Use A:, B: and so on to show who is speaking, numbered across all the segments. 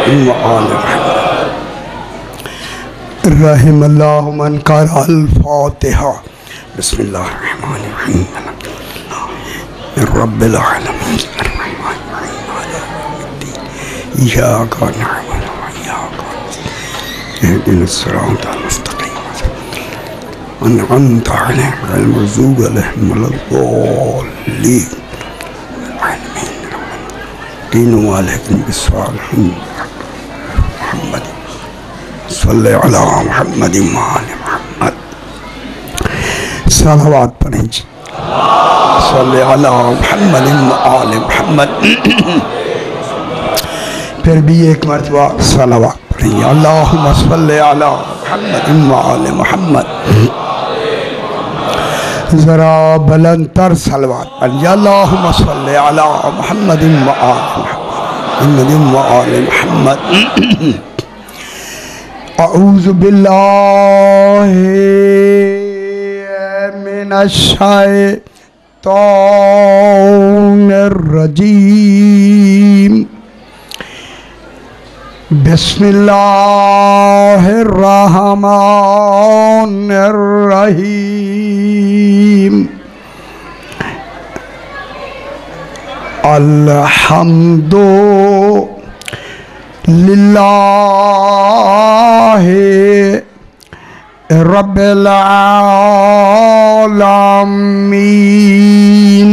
A: व आले मुहम्मद। रहमल्लाहु मन क़रा अल फातिहा। बिस्मिल्लाहिर्रहमानिर्रहीम रब्बिल आलमीन इय्याका नअबुदु व इय्याका नस्तईन इहदिनस सिरातल मुस्तक़ीम अनअमता अलैहिम गैरिल मग़ज़ूबि अलैहिम वलद्दाल्लीन आमीन। तीनों वालेकुम बिस्सालिहीन मुहम्मद सल्ले अला मुहम्मद व आले मुहम्मद। सलावत पढ़ें जी। सल्ले अला मुहम्मद व आले मुहम्मद। फिर भी एक मरतबा सलावत पढ़ें। अल्लाहुम्मा सल्ले अला मुहम्मद व आले मुहम्मद। जरा बुलंदतर सलावत पढ़ें। अल्लाहुम्मा सल्ले अला मुहम्मद व आले मुहम्मद। अऊज़ु बिल्लाहि मिनश शैतानिर रजीम। बिस्मिल्लाहिर्रहमानिर्रहीम। अल्हम्दु लिल्लाहि रब्बिल आलमीन।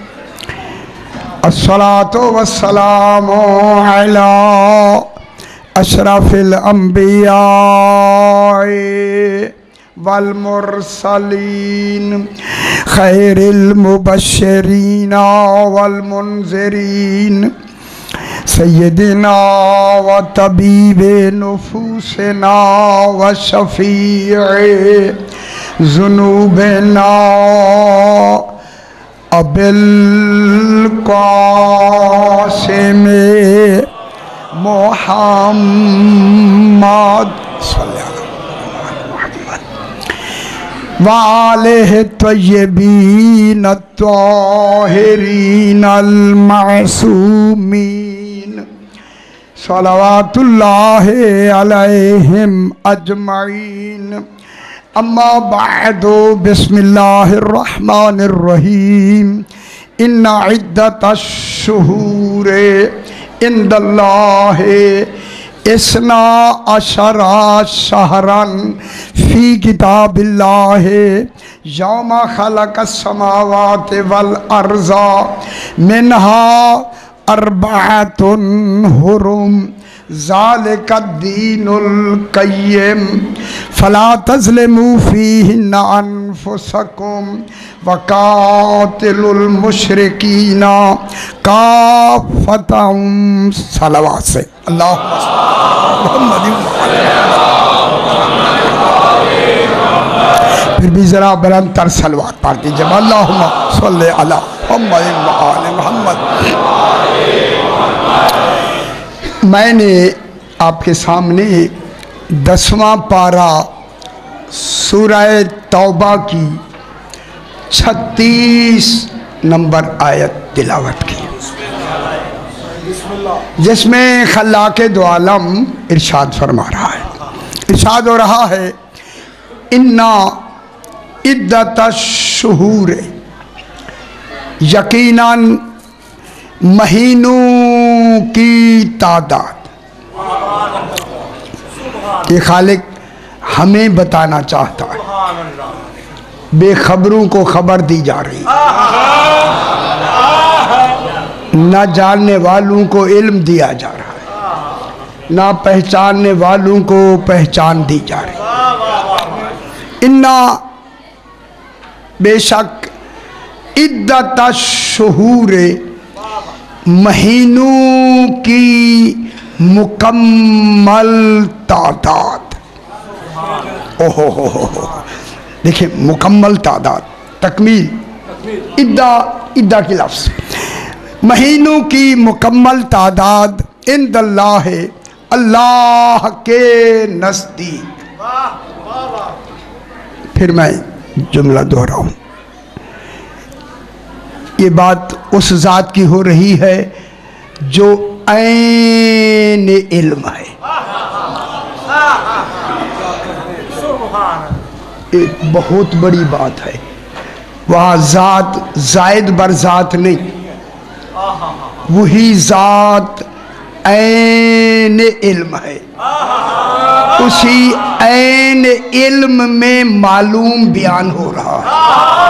A: अस्सलातु वस्सलामु अला अशरफिल अंबिया वल मुरसलीन खैरिल मुबश्शिरीन वल मुनज़िरीन सय्यदिना व तबीबे नुफूसिना व शफ़ीए ज़ुनूबिना अबिल क़ासिम मुहम्मद व आलिहि तय्यबीन अत्ताहिरीन अल मासूमीन सलवातुल्लाहि अलैहिम अजमईन। अम्मा बअदु बिस्मिल्लाहिर्रहमानिर्रहीम। इन्ना इद्दतश्शुहूरि इंदल्लाहि इसना अशरा शहरन फी किताबिल्लाहि यौमा खलक़स समावाति वल अर्ज़ा मिनहा अर्बअतुन हुरुम ज़ालिकद्दीनुल क़य्यिम फ़ला तज़लिमू फ़ीहिन्ना अनफ़ुसकुम वक़ातिलुल मुशरिकीना काफ़तम। सलावत से फिर भी ज़रा बुलंदतर सलवात पढ़ दीजिए। अल्लाहुम्मा सल्ले अला मुहम्मद व आले मुहम्मद। मैंने आपके सामने 10वां पारा सूरह तौबा की 36 नंबर आयत तिलावत की, जिसमें खल्लाक़े दो आलम इरशाद फरमा रहा है। इरशाद हो रहा है इन्ना इद्दतश्शुहूर, यकीनन महीनों की तादाद। ये खालिक हमें बताना चाहता है, बेखबरों को खबर दी जा रही, न जानने वालों को इल्म दिया जा रहा है, ना पहचानने वालों को पहचान दी जा रही। इन्ना बेशक इद्दतश्शुहूर, महीनों की मुकम्मल तादाद। ओहो हो, देखिए मुकम्मल तादाद, तकमील, इद्दा की लफ्ज़। महीनों की मुकम्मल तादाद इंदल्लाह, अल्लाह के नज़दीक। फिर मैं जुमला दोहराऊं, ये बात उस ज़ात की हो रही है जो ऐन इल्म है। एक बहुत बड़ी बात है, वहाँ ज़ात जायद बर ज़ात नहीं, वही ज़ात ऐन इल्म है। उसी ऐन इल्म में मालूम बयान हो रहा है।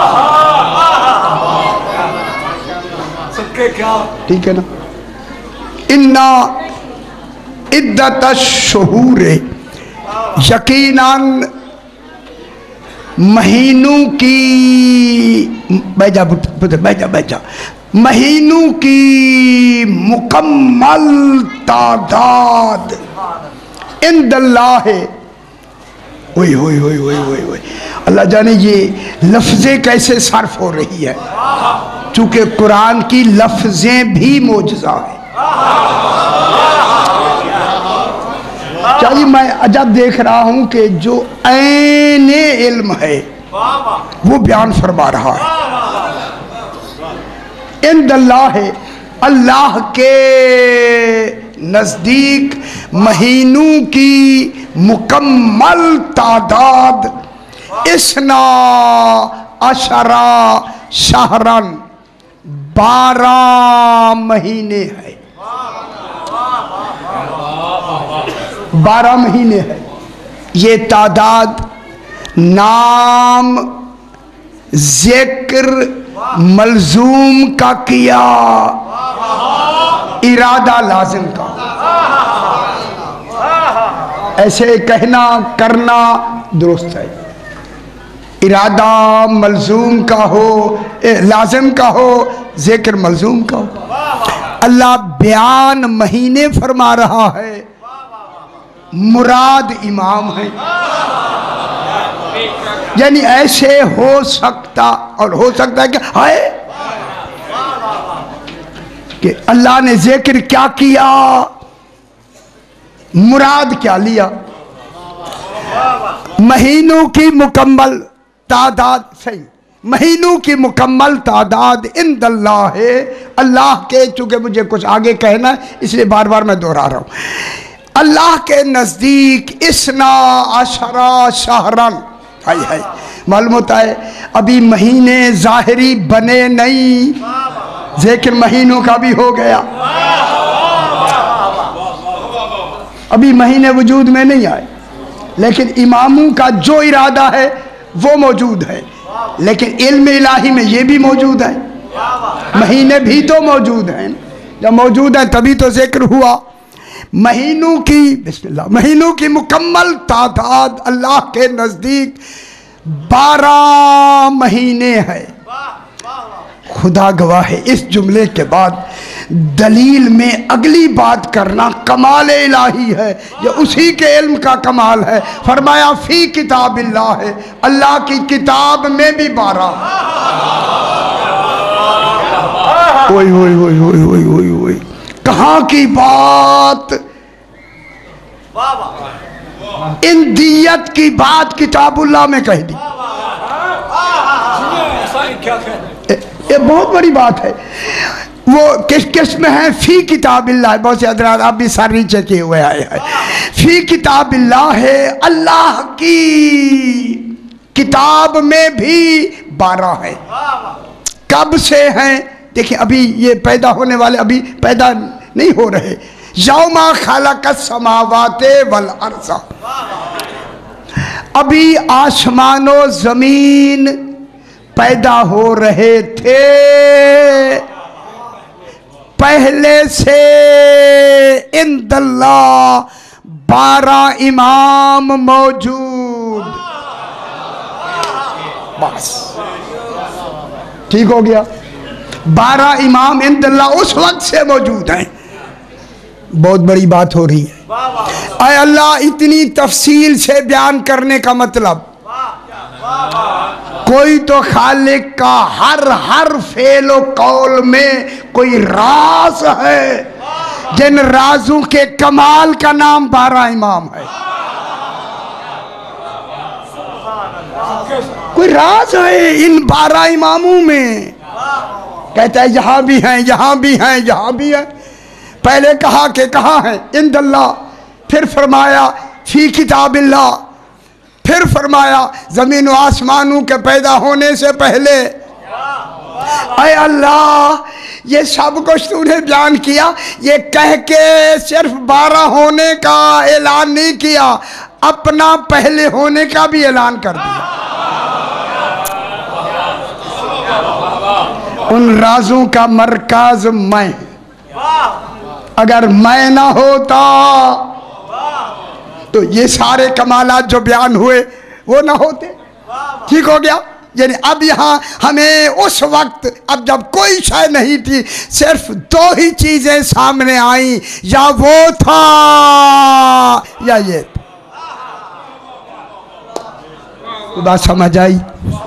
A: ठीक है ना। इन्ना इद्दत शुहूर, यकीनन महीनों की, बैजा बैजा, महीनों की मुकम्मल तादाद इंदल्लाह है। ओए ओए ओए ओए ओए ओए, अल्लाह जाने ये लफ्ज़ें कैसे सर्फ हो रही है, चूँकि कुरान की लफ्ज़ें भी मोजज़ा है। चाहिए मैं अजब देख रहा हूं कि जो ऐने इल्म है वो बयान फरमा रहा है। इंदल्लाह है, अल्लाह के नजदीक महीनों की मुकम्मल तादाद इसना अशरा शहरन, 12 महीने है। 12 महीने है। ये तादाद नाम जिक्र मलजूम का किया, इरादा लाजिम का। ऐसे कहना करना दुरुस्त है। इरादा मलजूम का हो, लाजिम का हो, जिक्र मलजूम का हो। अल्लाह बयान महीने फरमा रहा है, मुराद इमाम है। यानी ऐसे हो सकता, और हो सकता है कि हाय कि अल्लाह ने जिक्र क्या किया, मुराद क्या लिया। महीनों की मुकम्मल तादाद, सही, महीनों की मुकम्मल तादाद इंदल्लाह है, अल्लाह के। चूंकि मुझे कुछ आगे कहना है इसलिए बार बार मैं दोहरा रहा हूं। अल्लाह के नजदीक इसना अशरा शहरन, हाय हाय, मालूम होता है अभी महीने जाहिरी बने नहीं, जिक्र महीनों का भी हो गया। अभी महीने वजूद में नहीं आए, लेकिन इमामों का जो इरादा है वो मौजूद है। लेकिन इल्म इलाही में ये भी मौजूद है, महीने भी तो मौजूद हैं। जब मौजूद है तभी तो जिक्र हुआ। महीनों की, बिस्मिल्लाह, महीनों की मुकम्मल तादाद अल्लाह के नजदीक 12 महीने है। खुदा गवाह है, इस जुमले के बाद दलील में अगली बात करना कमाल इलाही है, ये उसी के इल्म का कमाल है। फरमाया फी किताबिल्लाह है, अल्लाह की किताब में भी 12। ओए ओए ओए ओए ओए ओए ओए, कहाँ की बात, इंदियत की बात किताबुल्लाह में कह दी। ये बहुत बड़ी बात है। वो किस किस में है, फी किताबिल्लाह। बहुत से हजरात आप भी सर नीचे किए हुए आए हैं। फी किताबिल्लाह है, अल्लाह की किताब में भी 12 है। कब से हैं देखिए, अभी ये पैदा होने वाले अभी पैदा नहीं हो रहे। यौमा खलक़स समावाते वल अर्ज़, अभी आसमानो जमीन पैदा हो रहे थे, पहले से इंदल्लाह 12 इमाम मौजूद। बस ठीक हो गया, 12 इमाम इंदल्लाह उस वक्त से मौजूद हैं। बहुत बड़ी बात हो रही है। आय अल्लाह, इतनी तफसील से बयान करने का मतलब, कोई तो खालिक का हर फेलो कौल में कोई राज है, जिन राजों के कमाल का नाम 12 इमाम है। कोई राज है इन 12 इमामों में। कहता है यहाँ भी हैं, यहाँ भी हैं, यहाँ भी हैं। पहले कहा कि कहाँ है, इंदल्लाह, फिर फरमाया फी किताबिल्लाह, फिर फरमाया ज़मीन व आसमानों के पैदा होने से पहले। अय अल्लाह, ये सब कुछ तूने बयान किया, ये कह के सिर्फ 12 होने का ऐलान नहीं किया, अपना पहले होने का भी ऐलान कर दिया। उन राजों का मरकज मैं, अगर मैं ना होता तो ये सारे कमालात जो बयान हुए वो ना होते। ठीक हो गया। यानी अब यहाँ हमें उस वक्त, अब जब कोई शय नहीं थी, सिर्फ 2 ही चीजें सामने आई, या वो था या ये था। बात समझ आई?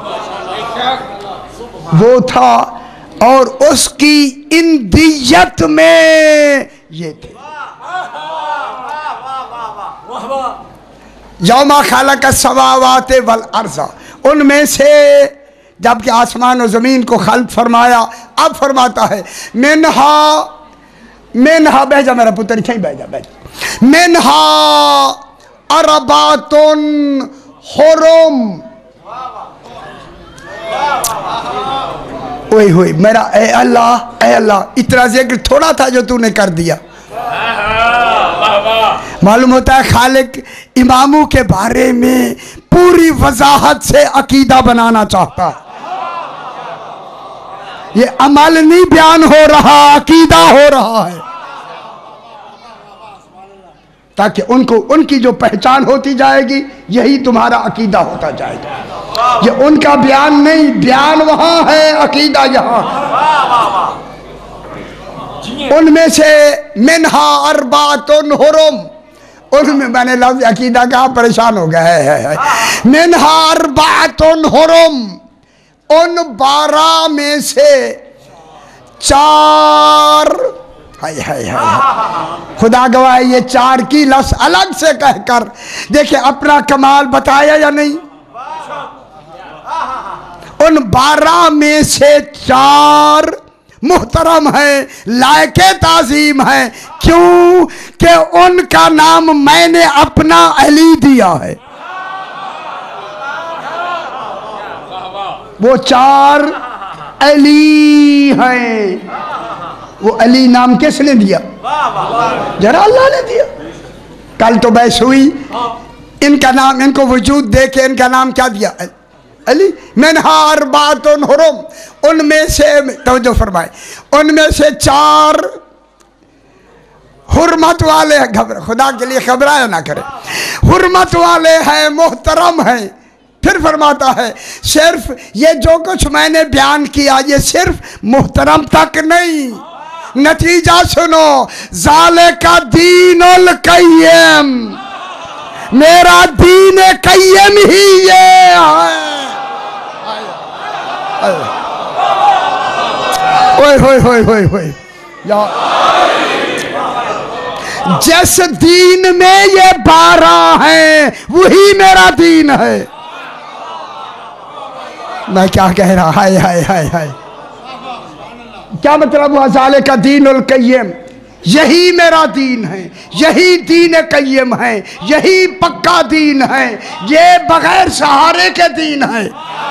A: वो था और उसकी इंदियत में ये थे। यौमा खालक अस्समावात वल अर्ज़, उनमें से जबकि आसमान और ज़मीन को खल्क़ फरमाया, अब फरमाता है मिनहा, मिनहा, बह जा मेरा पुत्र, बह जा, बह जा। मिनहा अरबातुन हुरुम, ओए होए मेरा, ए अल्लाह, इतना जिक्र थोड़ा था जो तूने कर दिया। मालूम होता है खालिक इमामों के बारे में पूरी वजाहत से अकीदा बनाना चाहता है। ये अमल नहीं बयान हो रहा, अकीदा हो रहा है, ताकि उनको उनकी जो पहचान होती जाएगी यही तुम्हारा अकीदा होता जाएगा। ये उनका बयान नहीं, बयान वहां है, अकीदा यहाँ। उनमें से मिनहा अरबातुन हुरुम, उनमें मैंने लफ्ज़ अकीदा कहा, परेशान हो गया है। मिनहा अरबातुन हुरुम, उन 12 में से 4, हाय हाय हाय, खुदा गवाह ये 4 की लफ्ज़ अलग से कहकर देखिए अपना कमाल बताया या नहीं। उन 12 में से 4 मुहतरम है, लायके ताज़ीम है। क्यों? कि उनका नाम मैंने अपना अली दिया है। वो 4 अली हैं। वो अली नाम किसने दिया? जरा अल्लाह ने दिया। कल तो बहस हुई, इनका नाम, इनको वजूद दे के इनका नाम क्या दिया? अली। मिनहा अरबातुन हुरुम, उनमें से, तवज्जो फरमाए, उनमें से 4 हुर्मत वाले, खुदा के लिए घबराया ना करे, हुर्मत वाले हैं, मोहतरम हैं। फिर फरमाता है सिर्फ ये जो कुछ मैंने बयान किया ये सिर्फ मोहतरम तक नहीं, नतीजा सुनो, ज़ालिका दीनुल क़य्यिम, मेरा दीन क़य्यिम ही ये है। ओए होए होए होए होए, जिस दीन में ये 12 हैं वही मेरा दीन है। मैं क्या कह रहा, हाय हाय हाय हाय, क्या मतलब हुआ? ज़ालिका दीनुल क़य्यिम, यही मेरा दीन है, यही दीन क़य्यिम है, यही पक्का दीन है, ये बगैर सहारे के दीन है।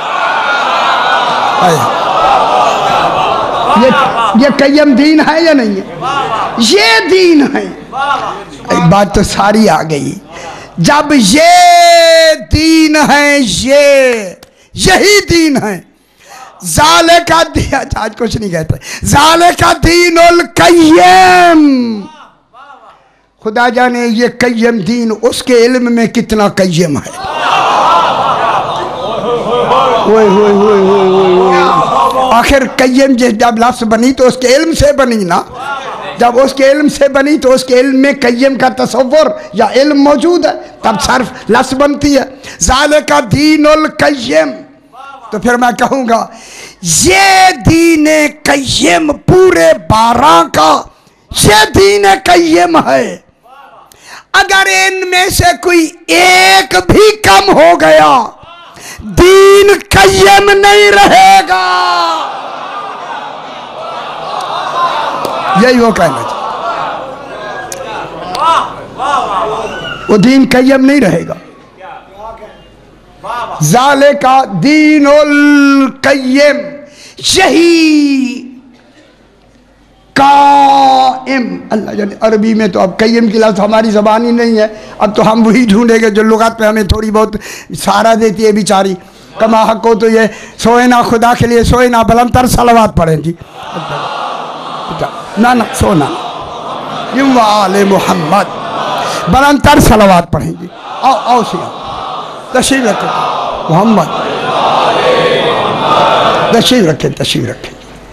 A: ये क़य्यिम दीन है या नहीं है? ये दीन है। एक बात तो सारी आ गई। जब ये दीन है, ये यही दीन है, ज़ालिका दिया, आज कुछ नहीं कहते, ज़ालिका दीनुल क़य्यिम। खुदा जाने ये क़य्यिम दीन उसके इल्म में कितना क़य्यिम है। आखिर क़य्यिम जब लफ्ज़ बनी तो उसके इल्म से बनी ना, जब उसके इल्म से बनी तो उसके इल्म में क़य्यिम का तसव्वुर या इल्म मौजूद है, तब सर्फ लफ्ज़ बनती है। ज़ालिका दीनुल क़य्यिम, तो फिर मैं कहूँगा ये दीन क़य्यिम पूरे 12 का ये दीन क़य्यिम है। अगर इनमें से कोई एक भी कम हो गया दीन क़य्यिम नहीं रहेगा। यही वो कहना चाहिए। वो दीन कय्यम नहीं रहेगा। जाले का दीनुल कय्यम, यही कायम। अल्लाह जाने अरबी में तो अब कय्यम की लफ्ज़ हमारी ज़बान ही नहीं है, अब तो हम वही ढूंढेंगे जो लुगात पे हमें थोड़ी बहुत सहारा देती है बेचारी। कमा हक हो तो ये सोए ना खुदा के लिए सोए ना, बुलंदतर सलवात पढ़ें जी। ना ना सोना वाले मोहम्मद, बुलंदतर सलवात पढ़ें जी। आओ आओ सिया तशरीफ रखें मोहम्मद, तशरीफ रखें तशरीफ रखें।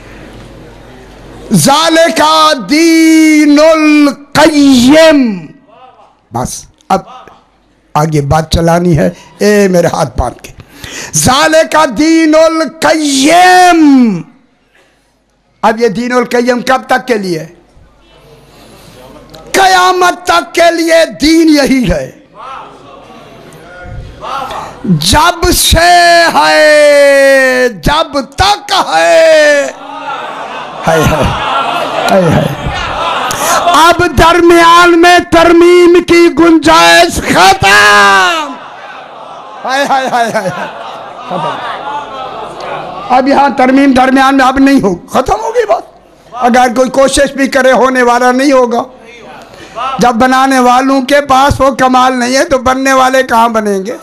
A: जाले का दीनुल कय्यम। बस अब आगे बात चलानी है, ए मेरे हाथ बांध के। जाले का दीनुल कय्यम। अब ये दीनुल कय्यम कब तक के लिए? कयामत तक के लिए दीन यही है। जब से है, जब तक है। है। अब दरमियान में तरमीम की गुंजाइश खत्म। खत्म। अब यहाँ तरमीम दरमियान में अब नहीं हो, खत्म होगी बात। अगर कोई कोशिश भी करे होने वाला नहीं होगा। जब बनाने वालों के पास वो कमाल नहीं है तो बनने वाले कहाँ बनेंगे?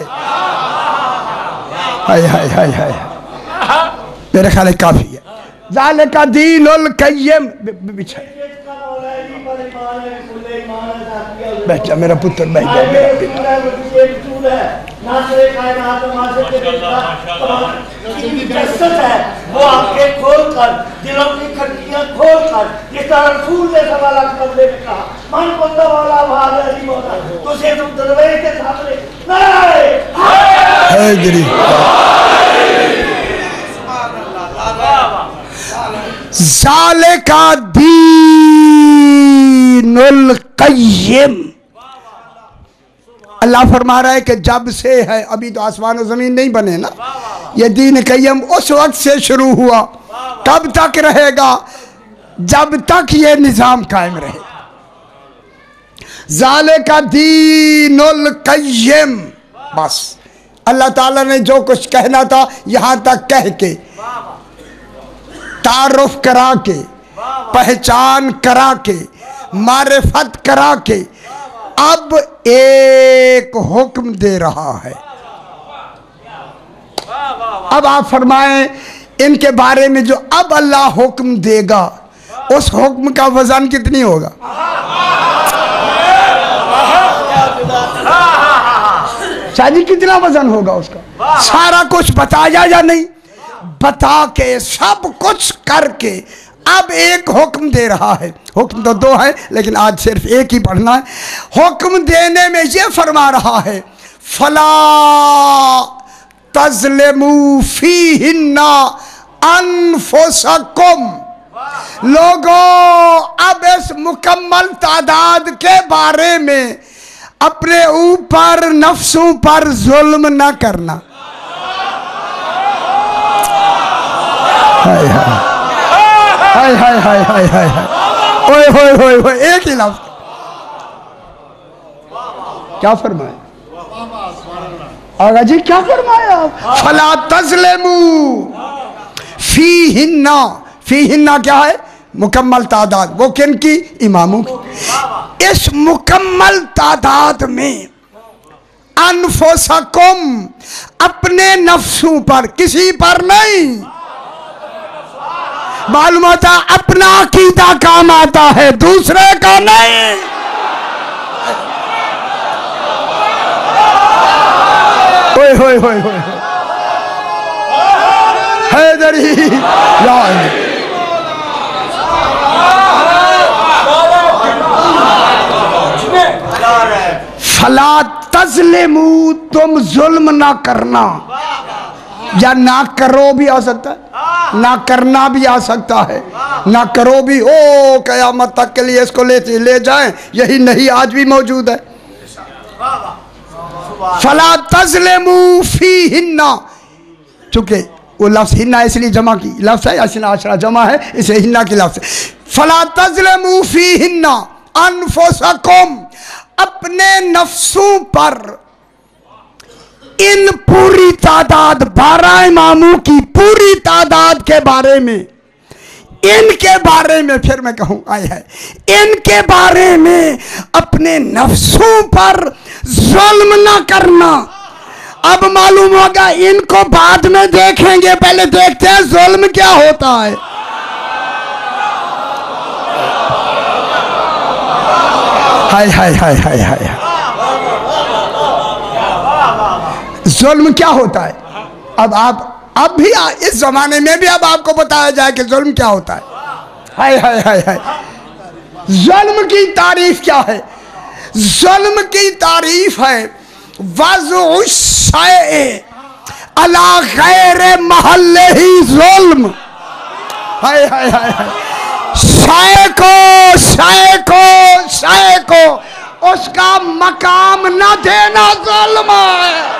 A: हाय मेरे ख्याल है काफी है। जाले का दीनुल कय्यम। बैठ जा मेरा पुत्र, बैठ जा
B: वो आंखें खोलकर, दिलों की खिड़कियां खोलकर, जिस तरह रसूल ने सवाल करने में कहा, मन बंदा वाला भाग नहीं होता, तुझे तुम दरवाजे के सामने
A: जाले का दीनुल कय्यम। अल्लाह फरमा रहा है कि जब से है, अभी तो आसमान और जमीन नहीं बने ना, ये दीन कय्यम उस वक्त से शुरू हुआ। कब तक रहेगा? जब तक ये निजाम कायम रहे। जाले का दीनुल कय्यम। बस अल्लाह ताला ने जो कुछ कहना था यहां तक कह के, तारुफ करा के, पहचान करा के, मारिफत करा के, अब एक हुक्म दे रहा है। अब आप फरमाएं इनके बारे में जो अब अल्लाह हुक्म देगा, उस हुक्म का वजन कितनी होगा? शादी कितना वजन होगा उसका? सारा कुछ बताया या नहीं? बता के सब कुछ करके अब एक हुक्म दे रहा है। हुक्म तो दो है लेकिन आज सिर्फ एक ही पढ़ना है। हुक्म देने में ये फरमा रहा है, फला तज़लिमू फीहिन्ना अनफुसकुम। लोगों अब इस मुकम्मल तादाद के बारे में अपने ऊपर नफ्सों पर जुल्म न करना। हाय हाय हाय हाय हाय हाय हाय ओए होए होए होए, एक ही लफ्ज़। क्या फरमाया आगा जी? क्या फरमाया? फला तज़लिमू फीहिन्ना। फीहिन्ना क्या है? मुकम्मल तादाद। वो किन की? इमामों की। इस मुकम्मल तादाद में अनफुसकुम, अपने नफ्सों पर, किसी पर नहीं। मालूम होता अपना अकीदा काम आता है, दूसरे का नहीं। होए होए होए होए हैदरी यार। फला तज़लिमू, तुम जुल्म ना करना। या ना करो भी आ सकता है, ना करना भी आ सकता है। ना करो भी ओ कयामत तक के लिए इसको ले जाएं, यही नहीं आज भी मौजूद है। फला तज़लिमू फीहिन्ना, चूंकि वो लफ्ज़ हिन्ना इसलिए जमा की लफ्ज़ है, असना आशरा जमा है, इसे हिन्ना की लफ्ज़ है। फला तज़लिमू फीहिन्ना अनफुसकुम, अपने नफ्सों पर इन पूरी तादाद 12 इमामों की पूरी तादाद के बारे में, इनके बारे में फिर मैं कहूंगा है, इनके बारे में अपने नफ्सों पर जुल्म ना करना। अब मालूम होगा, इनको बाद में देखेंगे, पहले देखते हैं जुल्म क्या होता है। हाय हाय हाय हाय हाय, जुल्म क्या होता है। अब भी इस जमाने में भी अब आपको बताया जाए कि जुल्म क्या होता है। हाय हाय हाय हाय, जुल्म की तारीफ क्या है। जुल्म की तारीफ है वज़उ शैअ अला गैर महल्ले ही जुल्म। हाय हाय हाय हाय, शय को उसका मकाम न देना जुल्म है।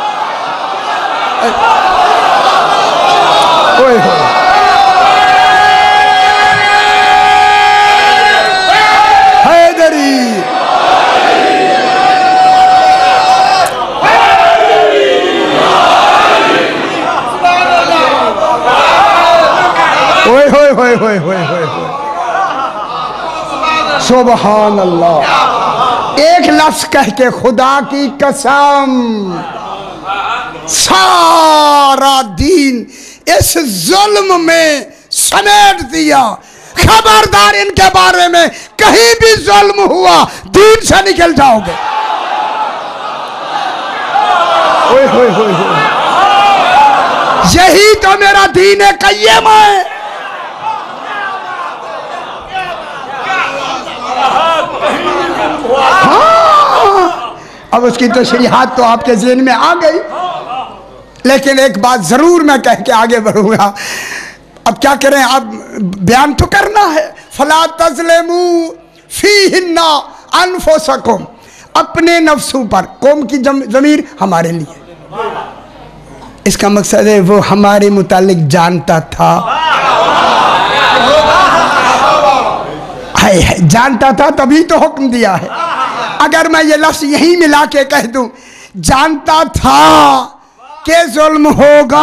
A: हैदरी सुभान अल्लाह। एक लफ्ज कह के खुदा की कसम सारा दीन इस जुल्म में समेट दिया। खबरदार, इनके बारे में कहीं भी जुल्म हुआ दीन से निकल जाओगे। यही तो मेरा दीन है, क़य्यम है। हाँ, अब उसकी तशरीहात तो आपके ज़हन में आ गई, लेकिन एक बात जरूर मैं कह के आगे बढ़ूंगा। अब क्या करें, अब बयान तो करना है। फला तज़लिमू फीहिन्ना अनफुसकुम, अपने नफ्सों पर। कौम की ज़मीर हमारे लिए, इसका मकसद है वो हमारे मुतालिक जानता था। है जानता था तभी तो हुक्म दिया है। अगर मैं ये लफ्ज यहीं मिला के कह दूं जानता था कि जुल्म होगा,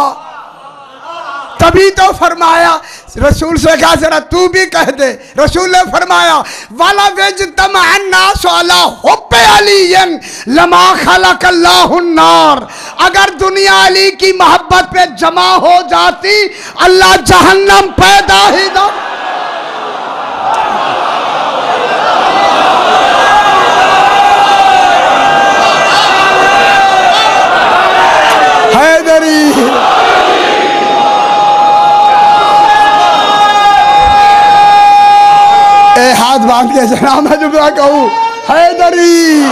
A: तभी तो फरमाया, रसूल से कहा जरा तू भी कह दे। रसूल ने फरमाया वाला वेजतमअन्नास अला हुब्बे अलीयन लमा खलकल्लाहु नार, अगर दुनिया अली की मोहब्बत पे जमा हो जाती अल्लाह जहन्नम पैदा ही ना। हैदरी हाथ बांध के जनाब मैं जुमला कहूं, हैदरी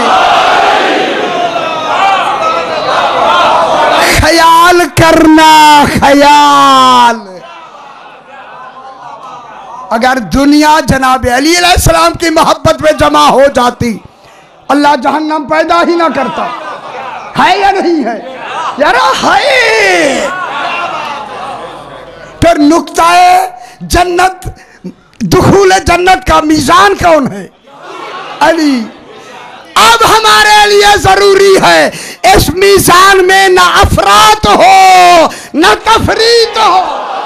A: ख्याल करना, ख्याल। अगर दुनिया जनाब अली अलैहिस्सलाम की मोहब्बत में जमा हो जाती अल्लाह जहन्नम पैदा ही ना करता। है या नहीं है यार? है। फिर नुक्ताए जन्नत, दुखूल जन्नत का मीज़ान कौन है? अली। अब हमारे लिए जरूरी है इस मीज़ान में न अफरात हो न तफरीत हो।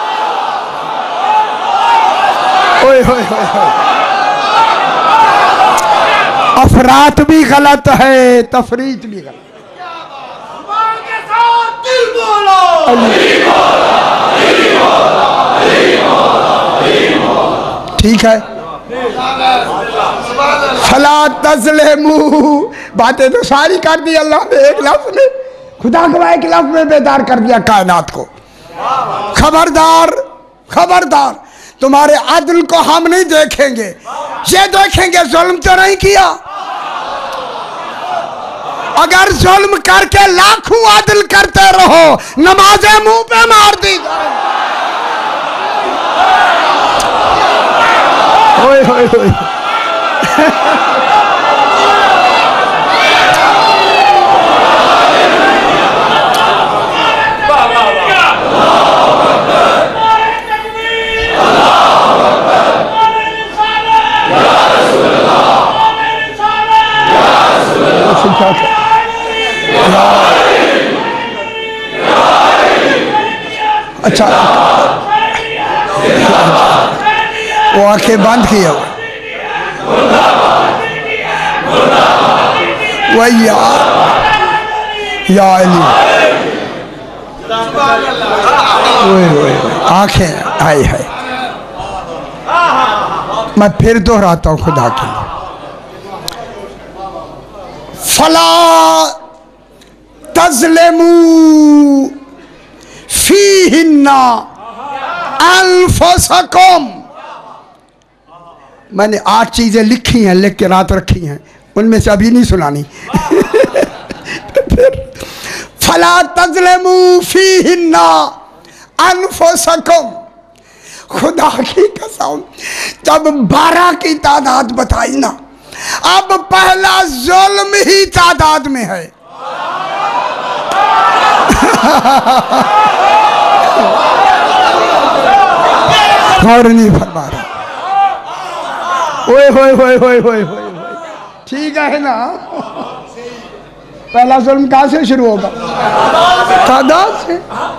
A: ओए होए होए होए, अफरात भी गलत है, तफरीत भी गलत। ठीक है, फला तज़लिमू, बातें तो सारी कर दी अल्लाह ने एक लफ्ज में, खुदा गवाह के लफ्ज में बेदार कर दिया कायनात को। खबरदार खबरदार, तुम्हारे अदल को हम नहीं देखेंगे, ये देखेंगे जुल्म तो नहीं किया। अगर जुल्म करके लाखों अदल करते रहो नमाज़ें मुंह पे मार दी जाए। ओए ओए ओए अच्छा, वो आंखें बंद किया हुआ वही या अली, आंखें आई है। मैं फिर दोहराता हूँ खुदा के लिए, फला तज़लिमू फीहिन्ना अनफुसकुम। मैंने 8 चीजें लिखी हैं, लिख के रात रखी हैं, उनमें से अभी नहीं सुनानी। फिर फला तज़लिमू फीहिन्ना अनफुसकुम। खुदा की कसम, जब 12 की तादाद बताई ना, अब पहला जुल्म ही तादाद में है। और नहीं फरमा रहा। ओए होए होए होए होए होए, ठीक है ना। पहला जुल्म कहाँ से शुरू होगा? तादाद से।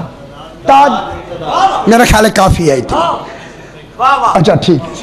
A: मेरा ख्याल है काफी है इतनी। अच्छा ठीक है,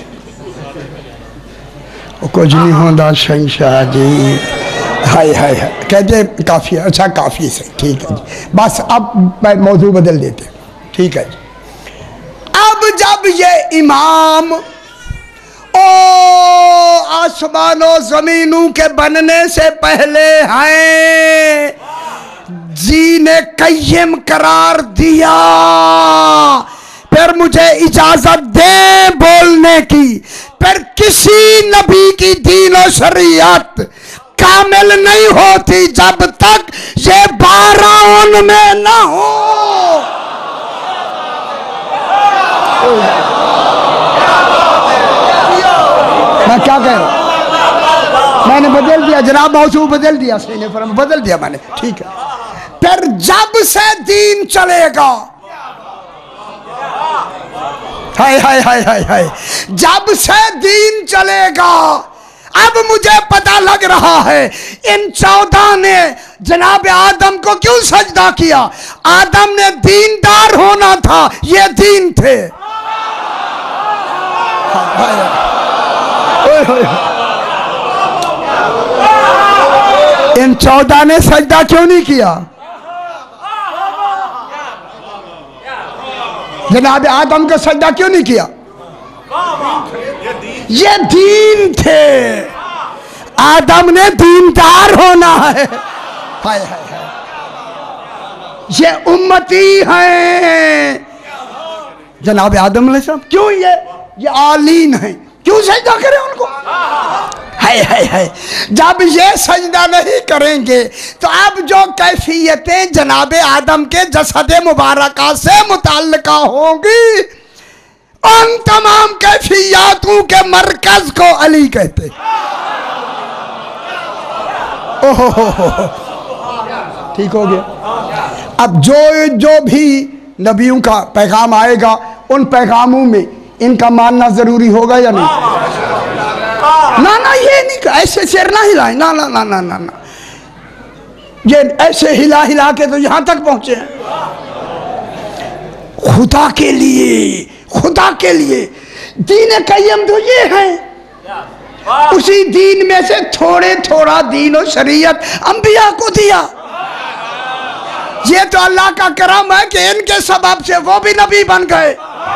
A: कुछ नहीं होता शहंशाह जी, हाय हाय हाय कहते काफी है। अच्छा काफी से ठीक है जी, बस अब मौजू बदल देते, ठीक है जी। अब जब ये इमाम ओ आसमानों जमीनों के बनने से पहले हैं, जी ने कय्यम करार दिया, फिर मुझे इजाजत दे बोलने की। फिर किसी नबी की दीन और शरीयत कामिल नहीं होती जब तक ये 12 उनमें ना हो। मैं क्या कह रहा हूं? मैंने बदल दिया जनाब, मौजू बदल दिया, सही फरम बदल दिया मैंने, ठीक है। फिर जब से दीन चलेगा, हाय हाय हाय हाय हाय, जब से दीन चलेगा, अब मुझे पता लग रहा है इन 14 ने जनाब आदम को क्यों सजदा किया। आदम ने दीनदार होना था, ये दीन थे। इन 14 ने सजदा क्यों नहीं किया? जनाब आदम को सजदा क्यों नहीं किया? ये दीन थे। आदम ने दीनदार होना है। हाय हाय हाय, ये उम्मती हैं जनाब आदम अलैहिस्सलाम। क्यों ये आलीन हैं, क्यों सजदा करें उनको? हाय हाय हाय, जब ये सजदा नहीं करेंगे तो अब जो कैफियतें जनाब आदम के जसद मुबारका से मुताल्लिका होंगी, उन तमाम कैफियतों के मरकज को अली कहते। ओहो, ठीक हो गया। अब जो भी नबियों का पैगाम आएगा, उन पैगामों में इनका मानना जरूरी होगा या नहीं? ना ना, ये नहीं, ऐसे सिर ना हिलाए, ना ना ना ना ना ना, ये ऐसे हिला हिला के तो यहां तक पहुंचे हैं। खुदा के लिए, खुदा के लिए दीन कय्यम तो ये है। उसी दीन में से थोड़े थोड़ा दीन और शरीयत अंबिया को दिया। ये तो अल्लाह का करम है कि इनके सबब से वो भी नबी बन गए।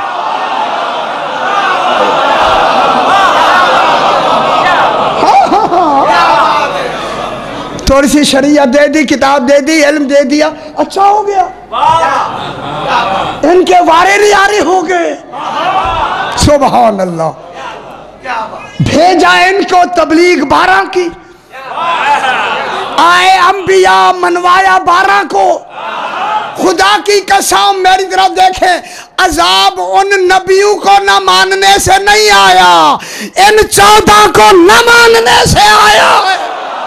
A: थोड़ी सी शरीयत दे दी, किताब दे दी, इल्म दे दिया, अच्छा हो गया। इनके वारे नियारे हो गए। सुभान अल्लाह। भेजा इनको तबलीग 12 की, आए अंबिया मनवाया 12 को। खुदा की कसम मेरी तरफ देखें, अजाब उन नबियों को न मानने से नहीं आया, इन 14 को न मानने से आया है।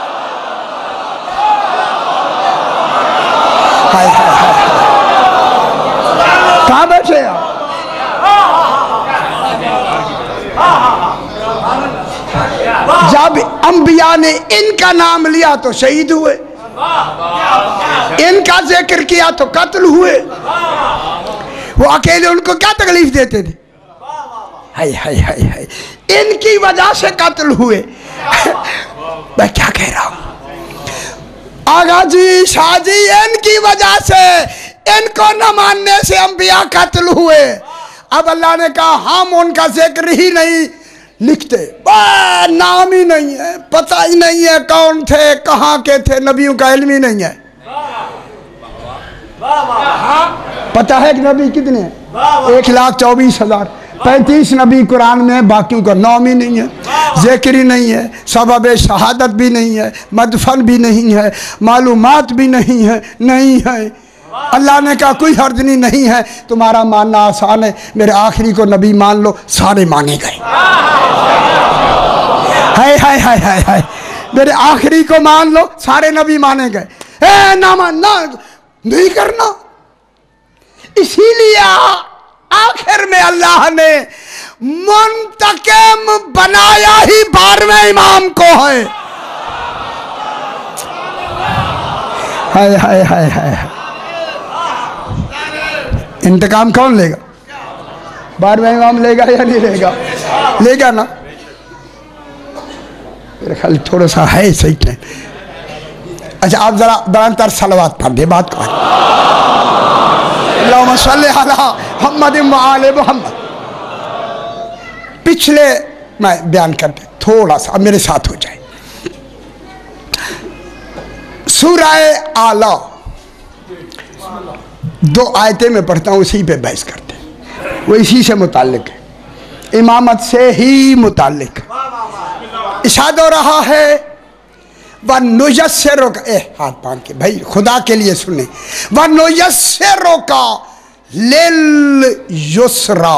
A: कहाँ बैठे आप? जब अंबिया ने इनका नाम लिया तो शहीद हुए, इनका जिक्र किया तो कत्ल हुए। वो अकेले उनको क्या तकलीफ देते थे? हाय हाय हाय हाय, इनकी वजह से कत्ल हुए। मैं क्या कह रहा हूं आगा जी, शाह जी, इनकी वजह से, इनको न मानने से अंबिया कत्ल हुए। अब अल्लाह ने कहा हम उनका जिक्र ही नहीं लिखते, नाम ही नहीं है, पता ही नहीं है कौन थे, कहाँ के थे, नबियों का इल्म ही नहीं है। पता है कि नबी कितने हैं? 1,24,000। 35 नबी कुरान में, बाकियों का नाम ही नहीं है, जिक्र ही नहीं है, सबब शहादत भी नहीं है, मदफन भी नहीं है, मालूमात भी नहीं है, नहीं है। अल्लाह ने कहा कोई हर्ज नहीं है, तुम्हारा मानना आसान है, मेरे आखिरी को नबी मान लो, सारे माने गए। हाय हाय हाय हाय हाय, मेरे आखिरी को मान लो, सारे नबी माने गए। ना मानना नहीं करना, इसीलिए आखिर में अल्लाह ने मुंतकिम बनाया ही 12वें इमाम को है। हाय हाय हाय हाय, इंतकाम कौन लेगा? 12वें इमाम लेगा या नहीं लेगा? लेगा ना। मेरे ख्याल थोड़ा सा है सही नहीं। अच्छा आप जरा बराबर सलवात पढ़ दे, बात को अल्लाहुम्मा सल्ली अला मुहम्मद व आले मुहम्मद। पिछले मैं बयान करते थोड़ा सा, अब मेरे साथ हो जाए। सूरह आला 2 आयतें में पढ़ता हूँ, उसी पे बहस करते हैं, वो इसी से मुताल्लिक है, इमामत से ही मुताल्लिक। इशाद हो रहा है वनुयस्सिरो का, हाथ बांध के भाई खुदा के लिए सुने, वनुयस्सिरो का लिल युसरा।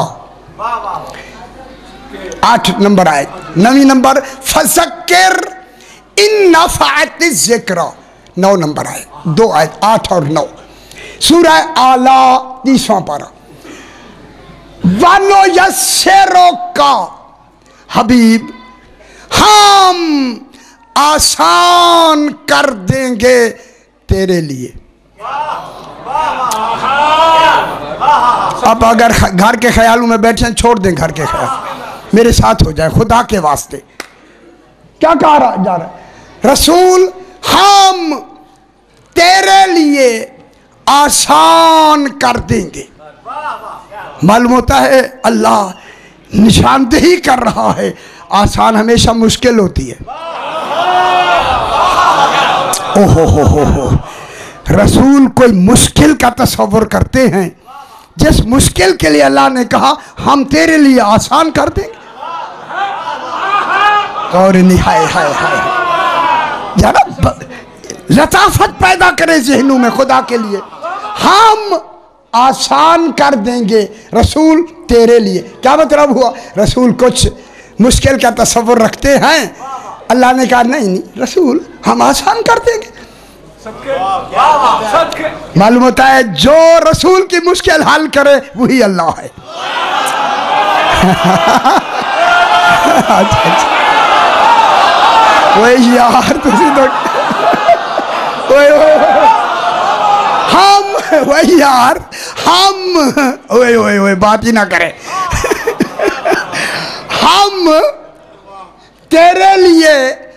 A: 8 नंबर आयत, 9 नंबर फज़क्किर इन नफ़अति ज़िक्रा। 9 नंबर आयत, 2 आयत 8 और 9, सूरह आला 30वां पारा। वनुयस्सिरो का हबीब, हम आसान कर देंगे तेरे लिए। अब अगर घर के ख्यालों में बैठे, छोड़ दें घर के ख्याल, मेरे साथ हो जाए खुदा के वास्ते। क्या कहा जा रहा है? रसूल हम तेरे लिए आसान कर देंगे। मालूम होता है अल्लाह निशानदेही कर रहा है, आसान हमेशा मुश्किल होती है। ओहो हो, रसूल कोई मुश्किल का तस्वर करते हैं, जिस मुश्किल के लिए अल्लाह ने कहा हम तेरे लिए आसान कर देंगे। और हाय हाय हाय, जरा लताफत पैदा करे ज़हनों में खुदा के लिए। हम आसान कर देंगे रसूल तेरे लिए। क्या मतलब हुआ? रसूल कुछ मुश्किल का तस्वर रखते हैं, अल्लाह ने कहा नहीं नहीं रसूल हम आसान कर देंगे। मालूम होता है जो रसूल की मुश्किल हल करे वही अल्लाह है। वही यार तुझे तो हम वही यार हम ओए बात ही ना करें। हम तेरे लिए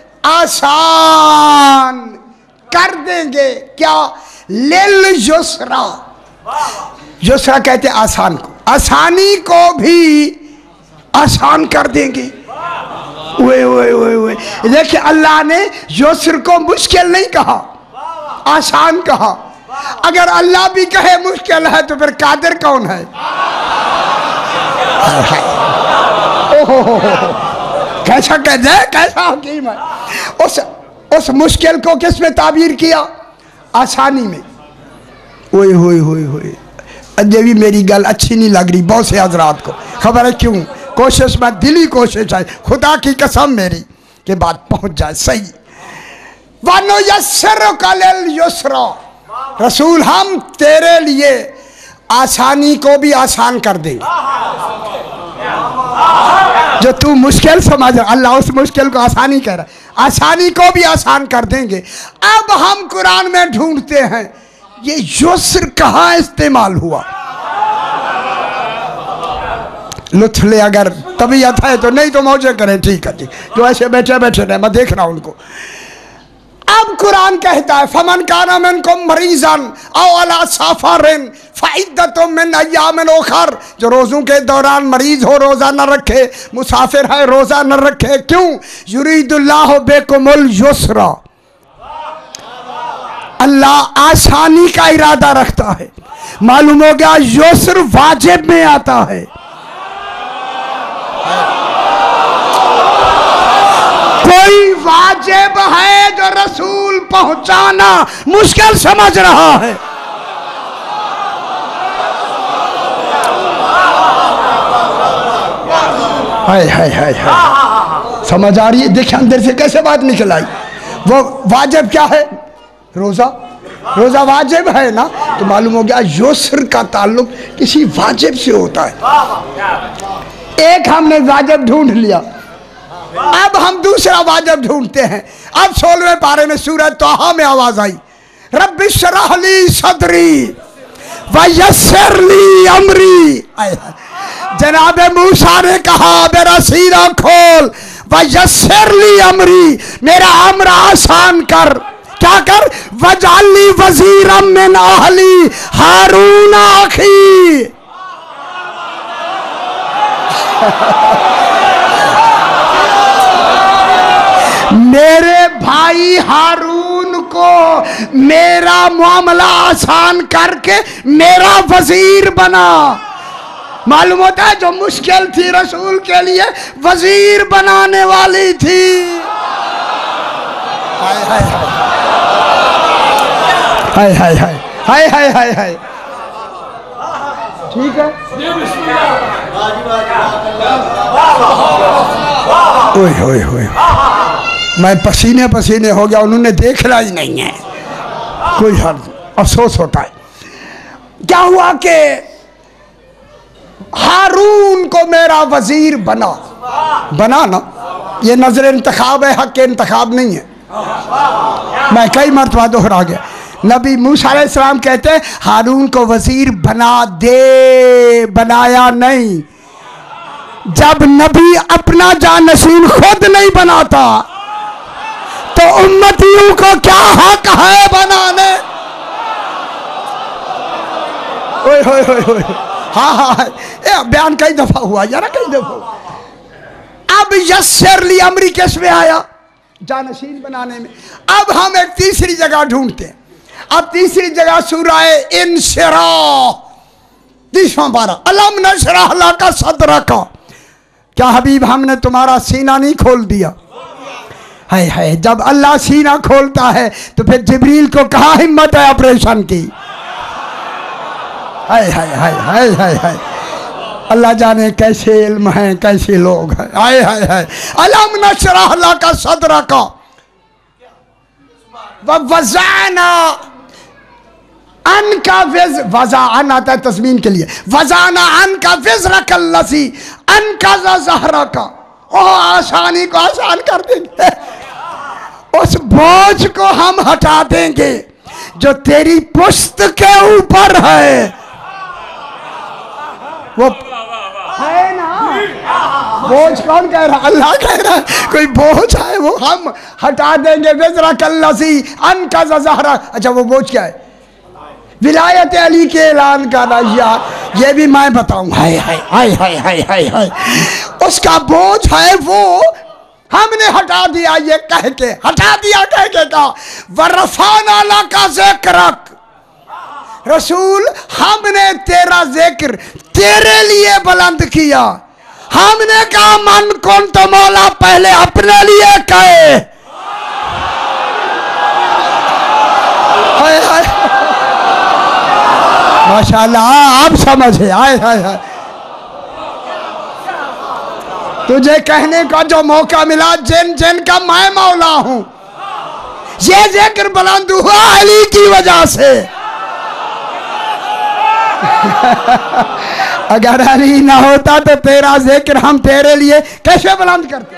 A: आसान कर देंगे। क्या? लिल युसरा। युसरा कहते आसान को, आसानी को भी आसान कर देंगे। ओए देखिए अल्लाह ने युसर को मुश्किल नहीं कहा, आसान कहा। अगर अल्लाह भी कहे मुश्किल है तो फिर कादिर कौन है? ओहो कैसा कहते हैं, कैसा हकीम है। उस मुश्किल को किस में ताबीर किया? आसानी में। ओए अजय भी मेरी गल अच्छी नहीं लग रही बहुत से हजरात को, खबर है क्यों? कोशिश में दिली कोशिश है, खुदा की कसम मेरी के बात पहुंच जाए सही। वनुयस्सिरुका लिल युसरा, रसूल हम तेरे लिए आसानी को भी आसान कर देंगे। जो तू मुश्किल समझ, अल्लाह उस मुश्किल को आसानी कह रहा है, आसानी को भी आसान कर देंगे। अब हम कुरान में ढूंढते हैं ये युस्र कहाँ इस्तेमाल हुआ। लुत्फ ले, अगर तबीयत है तो, नहीं तो मौजे करें। ठीक है जी, जो ऐसे बैठे बैठे रहे, मैं देख रहा हूं उनको। अब कुरान कहता है फमन काना मिनकुम मरीजन औ अला सफरिन फइद्दतुम मिन अय्यामिन उखर, जो रोज़ों के दौरान मरीज हो, रोज़ा न रखे, मुसाफिर है, रोज़ा न रखे। क्यों? युरीदुल्लाहु बिकुमुल युस्रा, अल्लाह आसानी का इरादा रखता है। मालूम हो गया युस्र वाजिब में आता है। कोई वाजिब है जो रसूल पहुंचाना मुश्किल समझ रहा है। हाय हाय हाय हाय, समझ आ रही है? देखिए अंदर से कैसे बात निकल आई। वो वाजिब क्या है? रोजा। रोजा वाजिब है ना, तो मालूम हो गया युस्र का ताल्लुक किसी वाजिब से होता है। एक हमने वाजिब ढूंढ लिया, अब हम दूसरा वाजिब ढूंढते हैं। अब 16वें पारे में सूरह तोहा में आवाज आई, रब्बि शरह ली सदरी व यस्सिर ली अमरी। जनाब मूसा ने कहा मेरा सीना खोल, व यस्सिर ली अमरी, मेरा अम्र आसान कर। क्या कर? वजाली वजीरम मिन अहली हारून अखी। मेरे भाई हारून को मेरा मामला आसान करके मेरा वजीर बना। मालूम होता है जो मुश्किल थी रसूल के लिए वजीर बनाने वाली थी। हाय हाय हाय हाय हाय हाय हाय हाय हाय। ठीक है, ओए ओए ओए, मैं पसीने पसीने हो गया, उन्होंने देखना ही नहीं है। कोई हर अफसोस होता है। क्या हुआ कि हारून को मेरा वजीर बना। बना ना, ये नजर इंतखाब है, हक के इंतखाब नहीं है। मैं कई मरतबा दोहरा गया। नबी मूसा अलैहिस्सलाम कहते हैं हारून को वजीर बना दे, बनाया नहीं। जब नबी अपना जानशीन खुद नहीं बनाता तो उम्मतियों को क्या हक है बनाने? ओए होए होए होए, हाँ हाँ, ये बयान कई दफा हुआ यार, कई दफा। अब यस्सिर ली अमरी किस में आया? जानशीन बनाने में। अब हम एक तीसरी जगह ढूंढते हैं। अब तीसरी जगह सूरह इंशिराह 30वां पारा, अलम नशरह लका सदरका। क्या हबीब हमने तुम्हारा सीना नहीं खोल दिया? हाय हाय, जब अल्लाह सीना खोलता है तो फिर जिब्रील को कहाँ हिम्मत है ऑपरेशन की? हाय हाय हाय हाय हाय हाय, अल्लाह जाने कैसे इल्म है, कैसे लोग हैं। हाय हाय हाय, अलम नशरह लका सदरका व वज़अना अनका विज़, वज़अन आता है तस्मीन के लिए, वज़अना अनका विज़रका लज़ी अनक़ज़ ज़हरका। ओह, आसानी को आसान कर देंगे, उस बोझ को हम हटा देंगे जो तेरी पुश्त के ऊपर है। वो है ना, बोझ कौन कह रहा? अल्लाह कह रहा है कोई बोझ है वो हम हटा देंगे। विज़रका लज़ी अनक़ज़ ज़हरका। अच्छा, वो बोझ क्या है? विलायत अली के ऐलान का रहिया, ये भी मैं बताऊं। हाय हाय हाय हाय हाय हाय हाय, उसका बोझ है वो हमने हटा दिया। ये कह के हटा दिया, कह के कहा वरफ़अना लका ज़िक्रक। रसूल, हमने तेरा जिक्र तेरे लिए बुलंद किया। हमने कहा मन कौन तो मौला पहले अपने लिए कहे। हाय हाय, माशाल्लाह, आप समझे। आए हाय हाय, तुझे कहने का जो मौका मिला, जिन जिन का मैं मौला हूं, ये जिक्र बुलंद हुआ अली की वजह से। अगर अली ना होता तो तेरा जिक्र हम तेरे लिए कैसे बुलंद करते?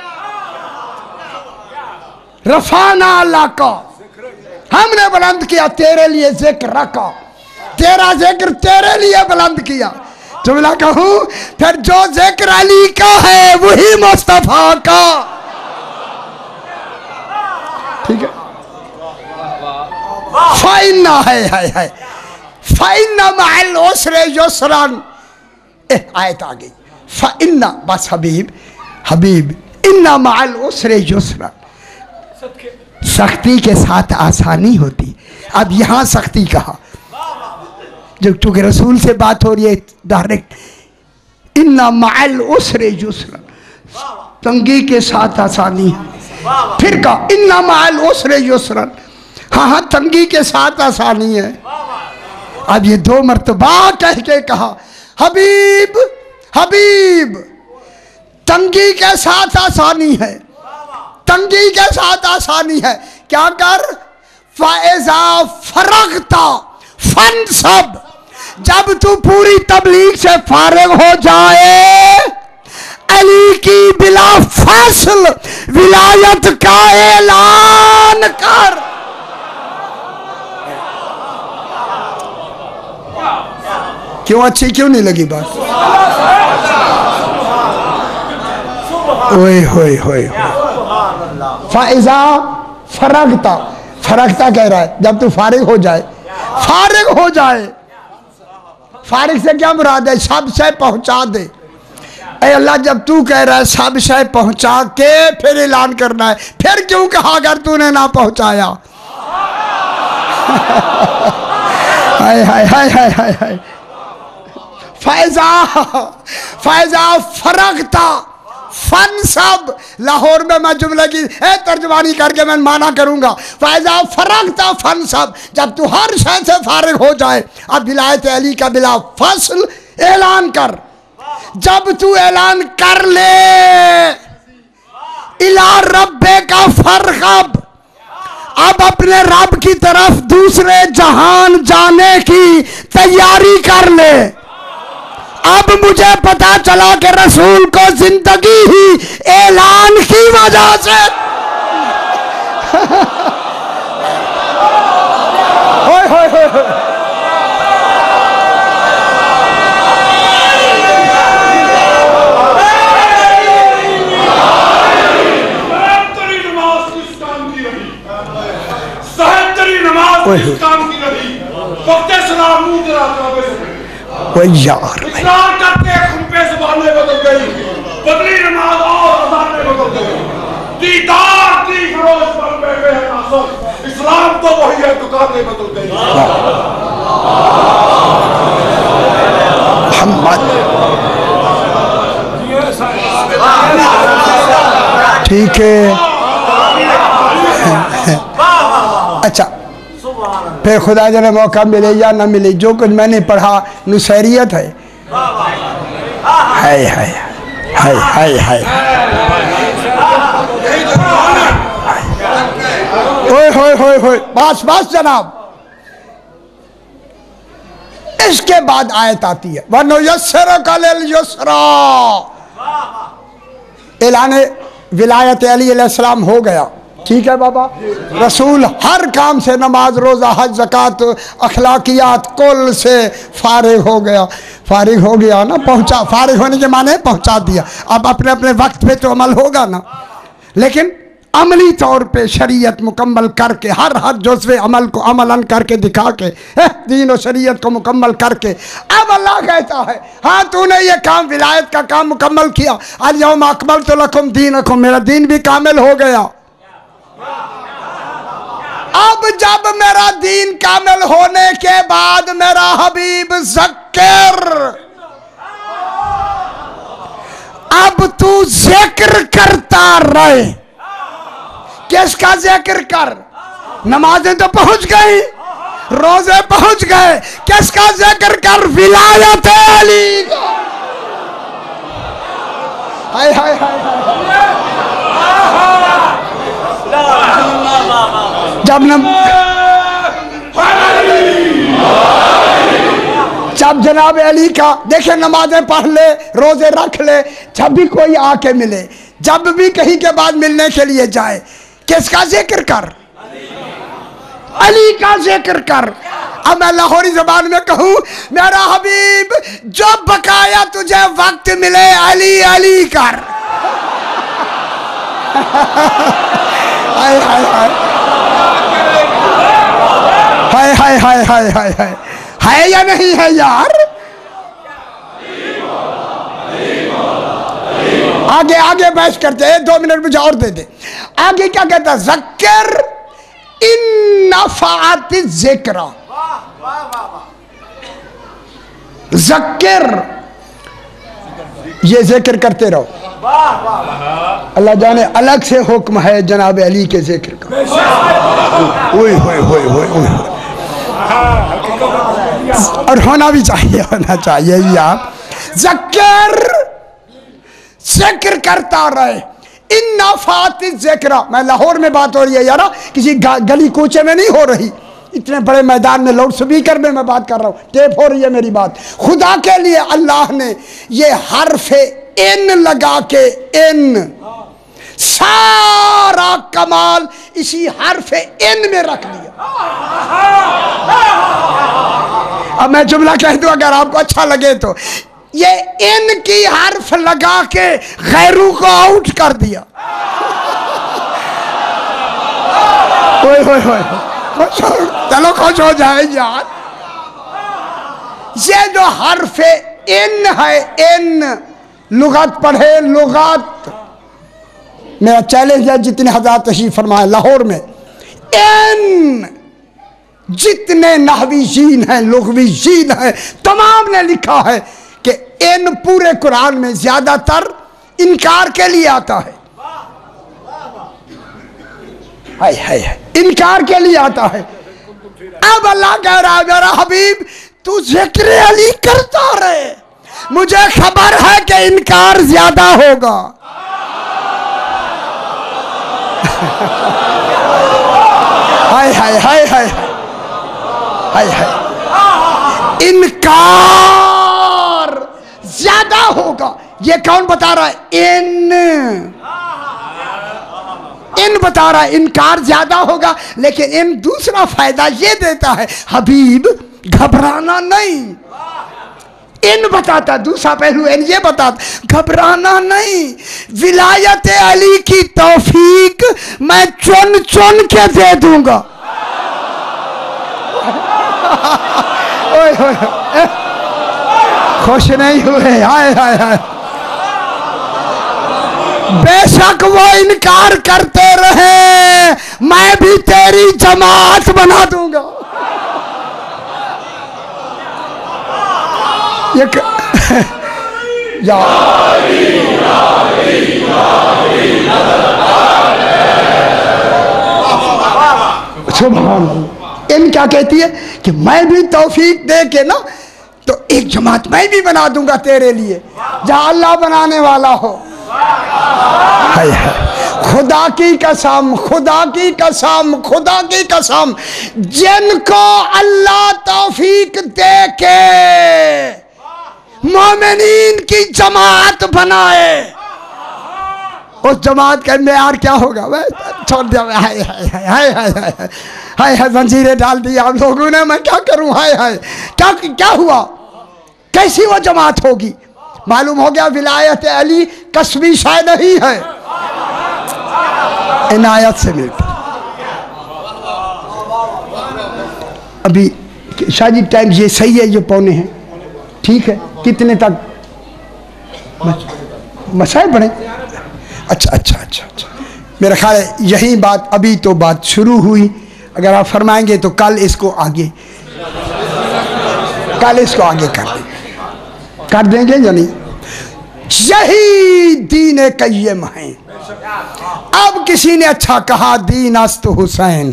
A: रफ़अना लका, हमने बुलंद किया तेरे लिए जिक्र रखा, तेरा जिक्र तेरे लिए बुलंद किया। जुमला कहूं फिर, जो जिक्र अली का है वही मुस्तफा का। ठीक है। फाइना है फाइना मअल उसरे युसरन। आयत आ गई, फाइना बस हबीब इन्ना मअल उसरे युसरन। सख्ती के साथ आसानी होती। अब यहाँ सख्ती कहा, जब चूंकि रसूल से बात हो रही है डायरेक्ट, इन्ना मअल उसरे युसरन, तंगी के साथ आसानी। फिर कहा इन्ना मअल उसरे युसरन, हाँ तंगी के साथ आसानी है। अब ये 2 मर्तबा कह के कहा, हबीब तंगी के साथ आसानी है, तंगी के साथ आसानी है। क्या कर, फायजा फरगता फन सब, जब तू पूरी तबलीग से फारिग हो जाए, अली की बिला फासल विलायत का ऐलान कर। क्यों अच्छी क्यों नहीं लगी बात? ओए होए होए, फाइजा फरगता कह रहा है जब तू फारिग हो जाए। फारिग हो जाए, फारिग से क्या मुराद है? सब से पहुंचा दे। ऐ अल्लाह, जब तू कह रहा है सब से पहुंचा के फिर ऐलान करना है, फिर क्यों कहा अगर तूने ना पहुंचाया? हाय हाय हाय हाय हाय हाय। फैजा फरगता फन सब। लाहौर में मैं जुमले की तर्जमानी करके मैं माना करूंगा, फैजा फरगता फन सब, जब तू हर शय से फारिग हो जाए, अब विलायत अली का बिला फसल ऐलान कर। जब तू ऐलान कर ले, इला रब्बे का फरगब, अब अपने रब की तरफ दूसरे जहान जाने की तैयारी कर ले। अब मुझे पता चला कि रसूल को जिंदगी ही ऐलान की वजह से होय होय होय होय। यार
B: करके खुम्पे ज़बानें बदल गई, बदली नमाज और अज़ानें बदल गई, दीदार की फरोश पर बैठे हैं नासर, इस्लाम तो वही है, दुकानें बदल गई।
A: ठीक है। अच्छा, फिर खुदा जने मौका मिले या ना मिले, जो कुछ मैंने पढ़ा नुसैरियत है। हाय हाय हाय हाय हाय, ओए होए होए होए, बस बस जनाब। इसके बाद आयत आती है, वनुयस्सिरुका लिल युस्रा। ऐलान विलायत अली अलैहिस्सलाम हो गया, ठीक है बाबा। रसूल हर काम से, नमाज रोज़ा हज ज़कात अखलाकियात कुल से फारिग हो गया। फारिग हो गया ना, पहुँचा। फारिग होने के माने पहुँचा दिया। अब अपने अपने वक्त पे तो अमल होगा ना, लेकिन अमली तौर पे शरीयत मुकम्मल करके, हर जुज़्वे अमल को अमलन करके दिखा के, दीन और शरीयत को मुकम्मल करके, अब अल्लाह कहता है हाँ तूने ये काम, विलायत का काम मुकम्मल किया। अल यौम अकमलतु लकुम दीनकुम, मेरा दीन भी कामिल हो गया। अब जब मेरा दीन कामिल होने के बाद मेरा हबीब ज़क्र, अब तू जिक्र करता रहे। किसका जिक्र कर? नमाजें तो पहुंच गई, रोजे पहुंच गए, किसका जिक्र कर? विलायत अली का। हाय हाय हाय हाय। जब जनाब अली का देखे, नमाजें पढ़ ले, रोजे रख ले, जब भी कोई आके मिले, जब भी कहीं के बाद मिलने के लिए जाए, किसका जिक्र कर? अली का जिक्र कर। अब मैं लाहौरी जबान में कहूं, मेरा हबीब जो बकाया तुझे वक्त मिले अली अली कर। हाय हाय हाय हाय हाय हाय हाय हाय हाय, है या नहीं है यार? आगे आगे बहस करते हैं, 2 मिनट मुझे और दे दे। आगे क्या कहता है? ज़क्र इन नफ़ात ज़िक्र, ज़क्र ये जिक्र करते रहो। अल्लाह जाने अलग से हुक्म है जनाब अली के जिक्र का। ओए होए होए होए होए, और होना भी चाहिए, होना चाहिए यार। ज़क्र जिक्र करता रहे, इन नफ़ात ज़िक्र। मैं लाहौर में बात हो रही है यार, किसी गली कूचे में नहीं हो रही, इतने बड़े मैदान में लाउड स्पीकर में मैं बात कर रहा हूँ, टेप हो रही है मेरी बात। खुदा के लिए अल्लाह ने ये हर्फ़े इन लगा के, इन सारा कमाल इसी हर्फ़े इन में रख लिया। अब मैं जुमला कह दूं अगर आपको अच्छा लगे तो, ये इन की हर्फ लगा के गैरू को आउट कर दिया। ओए होए होए, चलो खुश हो जाए यार। ये जो हर्फ इन है, इन लुगत पढ़े, लुगत मेरा चैलेंज है जितने हजार तशरीफ फरमाए लाहौर में, इन जितने नहवीजीन हैं, लुग़वीजीन हैं, तमाम ने लिखा है कि इन पूरे कुरान में ज्यादातर इनकार के लिए आता है। हाय हाय, इनकार के लिए आता है। अब अल्लाह कह रहा है मेरा हबीब तू जिक्र अली करता रहे, मुझे खबर है कि इनकार ज्यादा होगा। हाय हाय हाय हाय हाय हाय, इनकार ज्यादा होगा। ये कौन बता रहा है? इन बता रहा है इनकार ज्यादा होगा, लेकिन इन दूसरा फायदा ये देता है हबीब घबराना नहीं। इन बताता दूसरा पहलू, इन ये बताता घबराना नहीं, विलायत अली की तौफीक मैं चुन चुन के दे दूंगा। ओए ओए, खुश नहीं हुए? हाय हाय हाय, बेशक वो इनकार करते रहे, मैं भी तेरी जमात बना दूंगा। ये सुभान अल्लाह। इन क्या कहती है कि मैं भी तौफीक दे के ना तो एक जमात मैं भी बना दूंगा तेरे लिए, जहां अल्लाह बनाने वाला हो। हाय हाय, खुदा की कसम, खुदा की कसम, खुदा की कसम, जिनको अल्लाह तौफीक दे के मोमिनीन की जमात बनाए, उस जमात का मेयार क्या होगा? वह छोड़ दिया। हाय हाय हाय हाय हाय हाय हाय, जंजीरें डाल दी आप लोगों ने, मैं क्या करूं? हाय हाय, क्या क्या हुआ? कैसी वो जमात होगी? मालूम हो गया विलायत अली कसबी शाय नहीं है, इनायत से मिलती। अभी शादी टाइम ये सही है, ये पौने हैं, ठीक है। कितने तक मसाइल पढ़े? अच्छा अच्छा अच्छा अच्छा, मेरा ख्याल है यही बात, अभी तो बात शुरू हुई, अगर आप फरमाएंगे तो कल इसको आगे कर देंगे या नहीं? यही दीन कय्यम है। अब किसी ने अच्छा कहा, दीन अस्त हुसैन।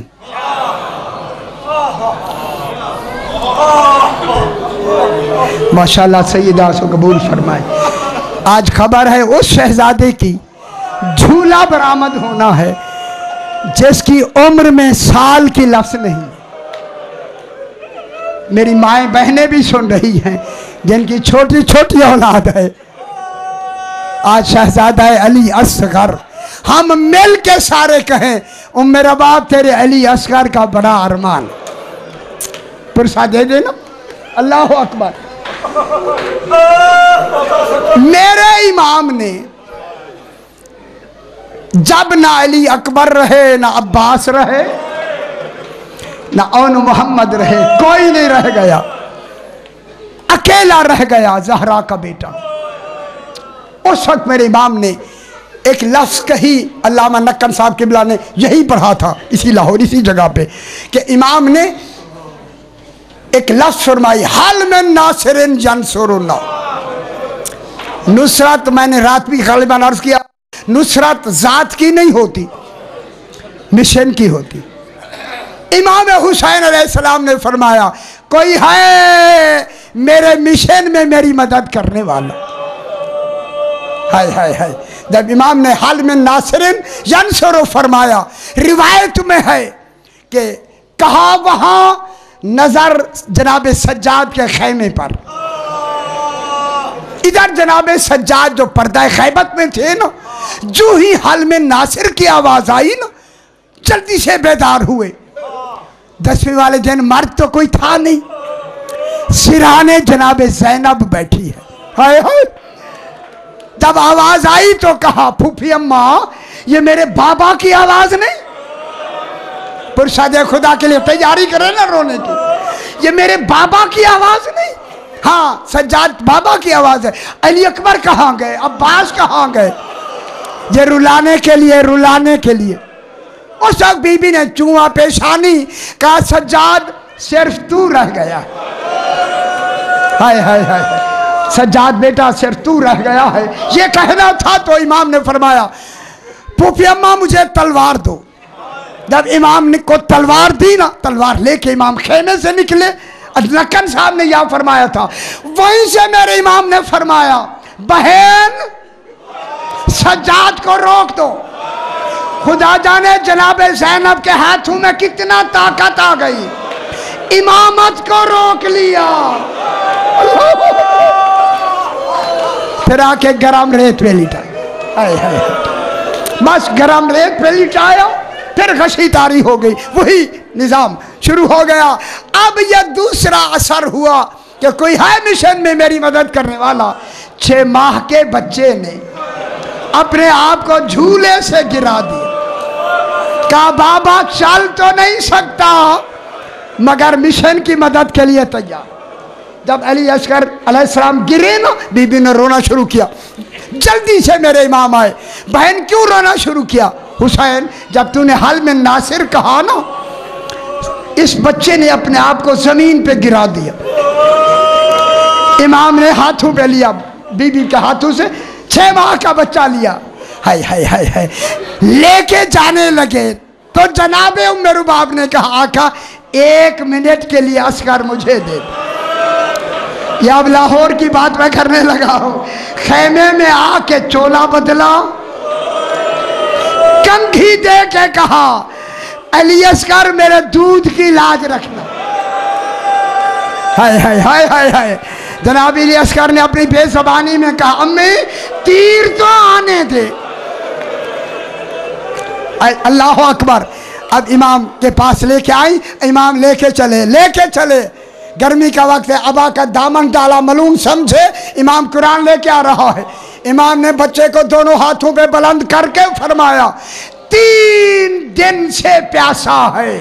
A: माशाल्लाह, सैयदा सो कबूल फरमाए। आज खबर है उस शहजादे की झूला बरामद होना है जिसकी उम्र में साल की लफ्ज नहीं। मेरी माएँ बहनें भी सुन रही हैं जिनकी छोटी छोटी औलाद है। आज शहजादा अली असगर, हम मिल के सारे कहें, मेरा बाप तेरे अली असगर का बड़ा अरमान। पुरसा दे देना। अल्लाह अकबर। मेरे इमाम ने जब ना अली अकबर रहे, ना अब्बास रहे, ना औन मोहम्मद रहे, कोई नहीं रह गया, अकेला रह गया जहरा का बेटा। उस वक्त मेरे इमाम ने एक लफ्ज़ कही, अल्लामा नक्कन साहब किबला ने यही पढ़ा था इसी लाहौर इसी जगह पे, कि इमाम ने एक लफ्ज़ फरमाई, हल में नासिरिन यंसुरुना। नुसरत, मैंने रात भी गालिबन अर्ज़ किया, नुसरत ज़ात की नहीं होती, मिशन की होती। इमाम हुसैन अलैहिस्सलाम ने फरमाया, कोई है मेरे मिशन में मेरी मदद करने वाला। हाय हाय हाय। जब इमाम ने हाल में नासिरिन यंसुरु फरमाया, रिवायत में है कि कहा वहां नजर जनाब सज्जाद के खैमे पर, इधर जनाब सज्जाद जो पर्दा खैबत में थे ना, जो ही हाल में नासिर की आवाज आई ना, जल्दी से बेदार हुए। 10वीं वाले दिन मर्द तो कोई था नहीं, सिराने जनाब ज़ैनब बैठी है। हाय हाय। जब आवाज आई तो कहा, फूफी अम्मा ये मेरे बाबा की आवाज नहीं? पुरशादे खुदा के लिए तैयारी करे ना रोने की, ये मेरे बाबा की आवाज नहीं? हाँ, सज्जाद बाबा की आवाज है। अली अकबर कहाँ गए, अब्बास कहाँ गए? ये रुलाने के लिए, रुलाने के लिए। उस वक्त बीबी ने चूहा पेशानी कहा, सज्जाद सिर्फ तू रह गया। हाय हाय हाय, सज्जाद बेटा सिर्फ तू रह गया है, ये कहना था। तो इमाम ने फरमाया, फूफी अम्मा मुझे तलवार दो। जब इमाम ने को तलवार दी ना, तलवार लेके इमाम खेमे से निकले। नक्कन साहब ने यह फरमाया था, वहीं से मेरे इमाम ने फरमाया, बहन सज्जाद को रोक दो। खुदा जाने जनाब ज़ैनब के हाथों में कितना ताकत आ गई, इमामत को रोक लिया। फिर आके गरम रेत पे लिटाया, बस गरम रेत पे लिटाया, फिर गशी तारी हो गई, वही निज़ाम शुरू हो गया। अब यह दूसरा असर हुआ कि कोई है मिशन में मेरी मदद करने वाला। 6 माह के बच्चे ने अपने आप को झूले से गिरा दिया, कहा बाबा चल तो नहीं सकता मगर मिशन की मदद के लिए तैयार। जब अली अस्कर अलैहिस्सलाम गिरे ना, बीबी ने रोना शुरू किया। जल्दी से मेरे इमाम आए, बहन क्यों रोना शुरू किया? हुसैन, जब तूने हाल में नासिर कहा ना, इस बच्चे ने अपने आप को जमीन पे गिरा दिया। इमाम ने हाथों पे लिया, बीबी के हाथों से 6 माह का बच्चा लिया। हाय हाय हाय हाय, लेके जाने लगे तो जनाबे उम्मे रुबाब ने कहा, आका 1 मिनट के लिए अस्कर मुझे दे। या अब लाहौर की बात मैं करने लगा हूं। खेमे में आके चोला बदला, कंघी दे के कहा, अली अस्कर मेरे दूध की लाज रखना। हाय हाय हाय हाय हाय। जनाब अली अस्कर ने अपनी बेज़बानी में कहा, अम्मी तीर तो आने दे। अल्लाह अकबर। अब इमाम के पास लेके आई, इमाम लेके चले। गर्मी का वक्त है, अबा का दामन डाला, मलूम समझे इमाम कुरान लेके आ रहा है। इमाम ने बच्चे को दोनों हाथों पे बुलंद करके फरमाया, 3 दिन से प्यासा है,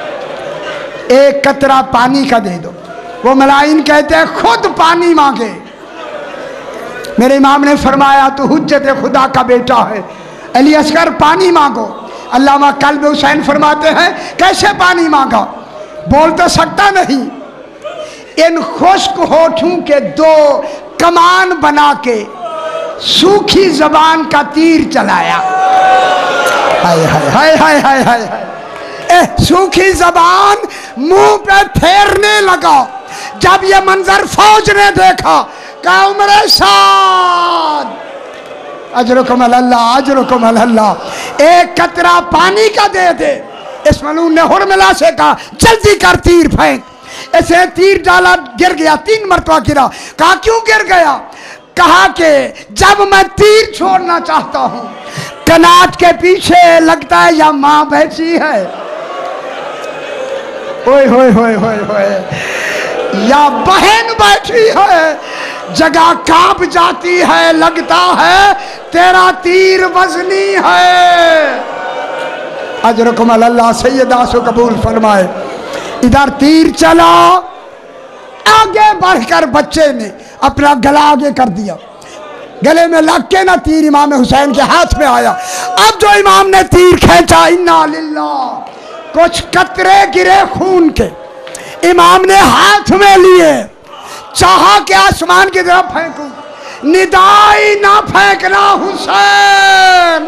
A: 1 कतरा पानी का दे दो। वो मलाइन कहते हैं खुद पानी मांगे। मेरे इमाम ने फरमाया, तो हुज्जत खुदा का बेटा है, अली अस्कर पानी मांगो। अल्लामा कल्ब हुसैन फरमाते हैं, कैसे पानी मांगा? बोल तो सकता नहीं, इन खुश्क होठों के 2 कमान बना के सूखी जबान का तीर चलाया। हाय हाय हाय हाय हाय हाय। सूखी जबान मुंह पे फेरने लगा। जब ये मंजर फौज ने देखा, कहा उमरे साद अजरुकुम अल्लाह, अजरुकुम अल्लाह, 1 कतरा पानी का दे दे। इस मलून ने हुरमिला से कहा, जल्दी कर तीर फेंक। ऐसे तीर डाला, गिर गया, 3 मरतबा गिरा। कहा क्यों गिर गया? कहा कि जब मैं तीर छोड़ना चाहता हूं, कनाट के पीछे लगता है या मां बैठी है। ओए होए होए होए होए, या बहन बैठी है, जगह कांप जाती है, लगता है तेरा तीर वजनी है। अजरकुम अल्लाह सैयदा सो कबूल फरमाए। इधर तीर चला, आगे बढ़कर बच्चे ने अपना गला आगे कर दिया, गले में लग के ना तीर इमाम हुसैन के हाथ में आया। अब जो इमाम ने तीर खींचा, इन्ना लिल्लाह, कुछ कतरे गिरे खून के, इमाम ने हाथ में लिए, चाहा कि आसमान की तरफ फेंकूं, निदाई ना फेंकना हुसैन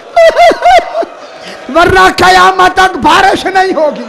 A: वरना कयामत तक बारिश नहीं होगी।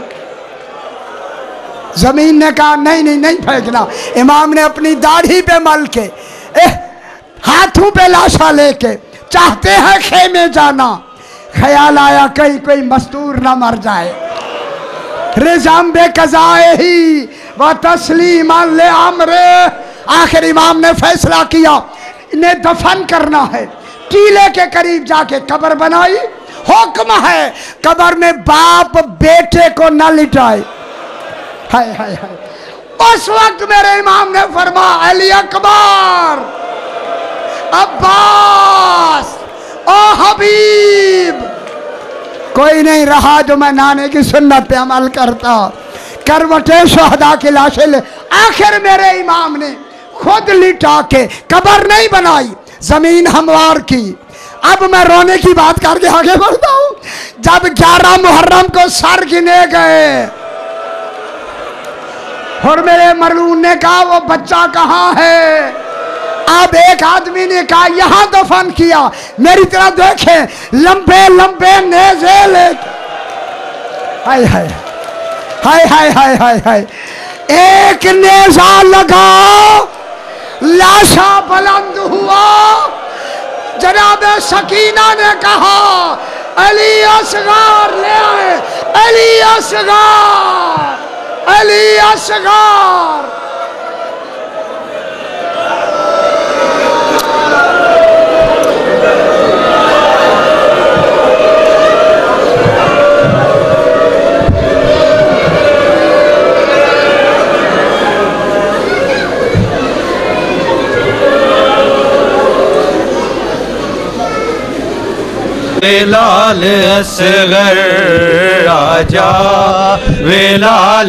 A: जमीन ने कहा नहीं नहीं नहीं फेंकना। इमाम ने अपनी दाढ़ी पे मल के, हाथों पे लाशा लेके, चाहते हैं खेमे जाना, ख्याल आया कहीं कोई मस्तूर ना मर जाए। रिज़ाम बेकज़ाए ही व तस्लीमान ले अमरे, आखिर इमाम ने फैसला किया इन्हें दफन करना है। टीले के करीब जाके कब्र बनाई, हुक्म है कब्र में बाप बेटे को न लिटाए। हाय हाय हाय। उस वक्त मेरे इमाम ने फरमाया अली अकबर, अब्बास, ओ हबीब, कोई नहीं रहा जो मैं नाने की सुन्नत पे अमल करता। करवटे शहदा की लाशें ले, आखिर मेरे इमाम ने खुद लिटा के कब्र नहीं बनाई, जमीन हमवार की। अब मैं रोने की बात करके आगे बढ़ता हूं। जब 11 मुहर्रम को सर गिने गए और मेरे मरलून ने कहा वो बच्चा कहाँ है। अब एक आदमी ने कहा यहां दफन किया। मेरी तरह देखे, लंबे लंबे नेज़े लेके, हाय हाय हाय हाय हाय हाय हाय, एक नेज़ा लगा, लाशा बुलंद हुआ। जनाब सकीना ने कहा अली असगार ले आए, अली असगार, अली असगार।
C: लाल असगर आजा, वे लाल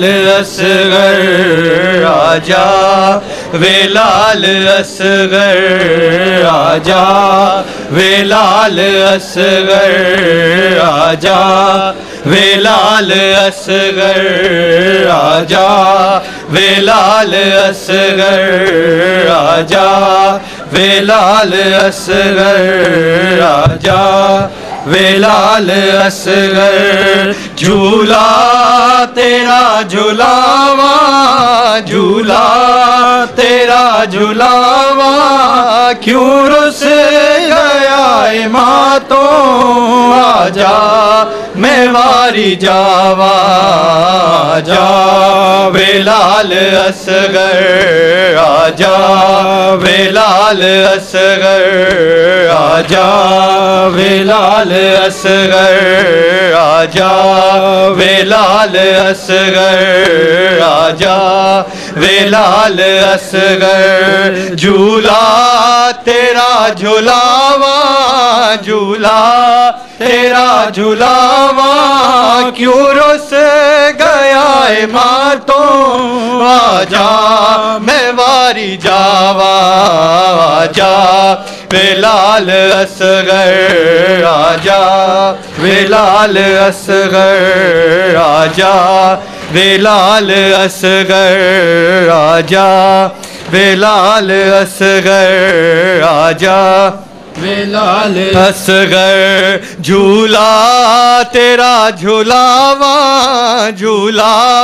C: असगर आजा, वे लाल असगर आजा, वे लाल असगर आजा, वे लाल असगर आजा, वे लाल असगर आजा, वे लाल असगर आजा, वे लाल असगर। झूला तेरा झुलावा, झूला तेरा झुलावा, क्यों रुस गया माँ तो आजा, मैं वारी जावा जा। वे लाल असगर आजा, वे लाल असगर आजा, वे लाल असगर आजा, वे लाल असगर आजा, वे लाल असगर। झूला तेरा झुलावा, झूला तेरा झुलावा, क्यों रुस गया माँ तो आजा, मैं वारी जावा आजा। वे लाल असगर आजा, वे लाल असगर आजा, वे लाल असगर आजा, वे लाल असगर आजा, वे लाल असगर। झूला तेरा झुलावा, झूला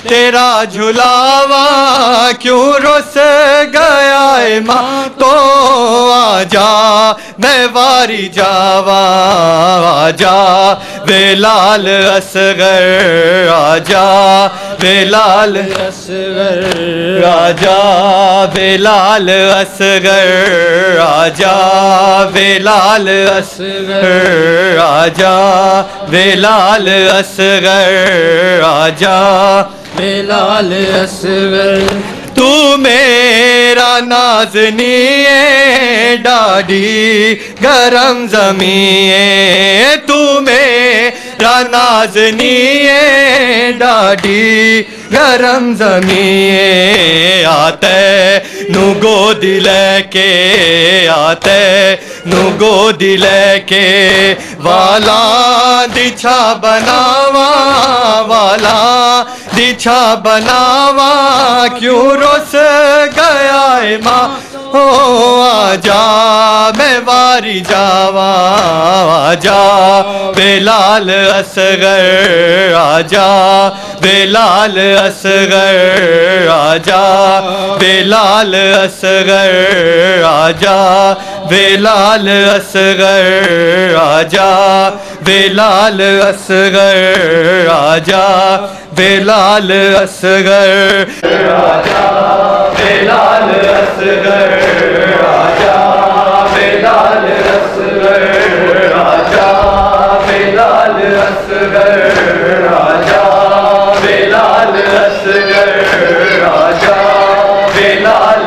C: तेरा झुलावा क्यों रुस गया है माँ तो आजा मैं वारी जावा आजा बेलाल असगर आजा बेलाल असगर आजा बेलाल असगर आजा बेलाल असगर आजा बेलाल असगर आजा बेलाल असगर तू मेरा नाज़नी है डाडी गरम ज़मीए तू मेरा नाज़नी है डाडी गरम ज़मीए आते नू गोदी लेके आते नू गोदी लेके वाला दिछा बनावा वाला दिछा बनावा क्यों रुस गया है माँ हो आजा मैं वारी जावा आजा बेलाल असगर आजा बेलाल असगर आजा बेलाल असगर आजा बेलाल असगर आजा बेलाल असगर आजा बेलाल असगर आजा बेलाल असगर आजा बेलाल असगर आजा बेलाल असगर आजा बेलाल असगर आजा बेलाल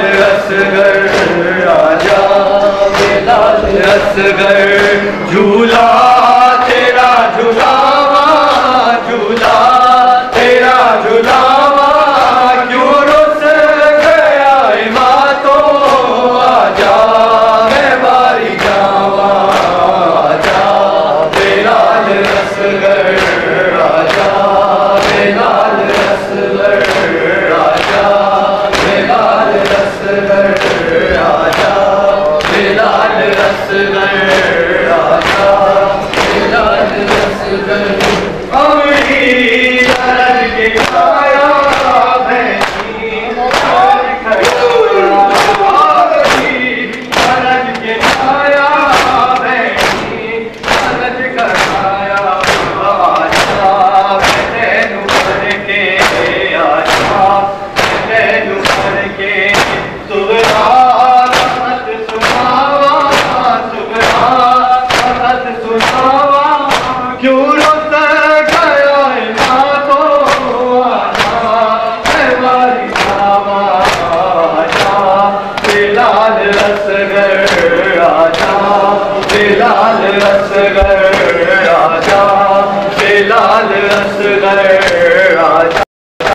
C: असगर आजा बेलाल असगर झूला तेरा झूलावा झूला तेरा झूलावा क्यों रुस गया है माँ तो आजा मैं बारी जावा आजा बेलाल असगर आजा बेलाल असगर आजा बेलाल असगर आजा बेलाल असगर आजा बेलाल असगर अमरी दर्द के आया भैनी दर्द के आया भैनी दर्द कराया आजा तेनू भर के आजा तेनू भर के सुगरा मत सुनावा सुगरा मत सुनावा क्यों रुस गया है माँ तो आजा मैं वारी जावा आजा बेलाल असगर आजा बेलाल असगर आजा बेलाल असगर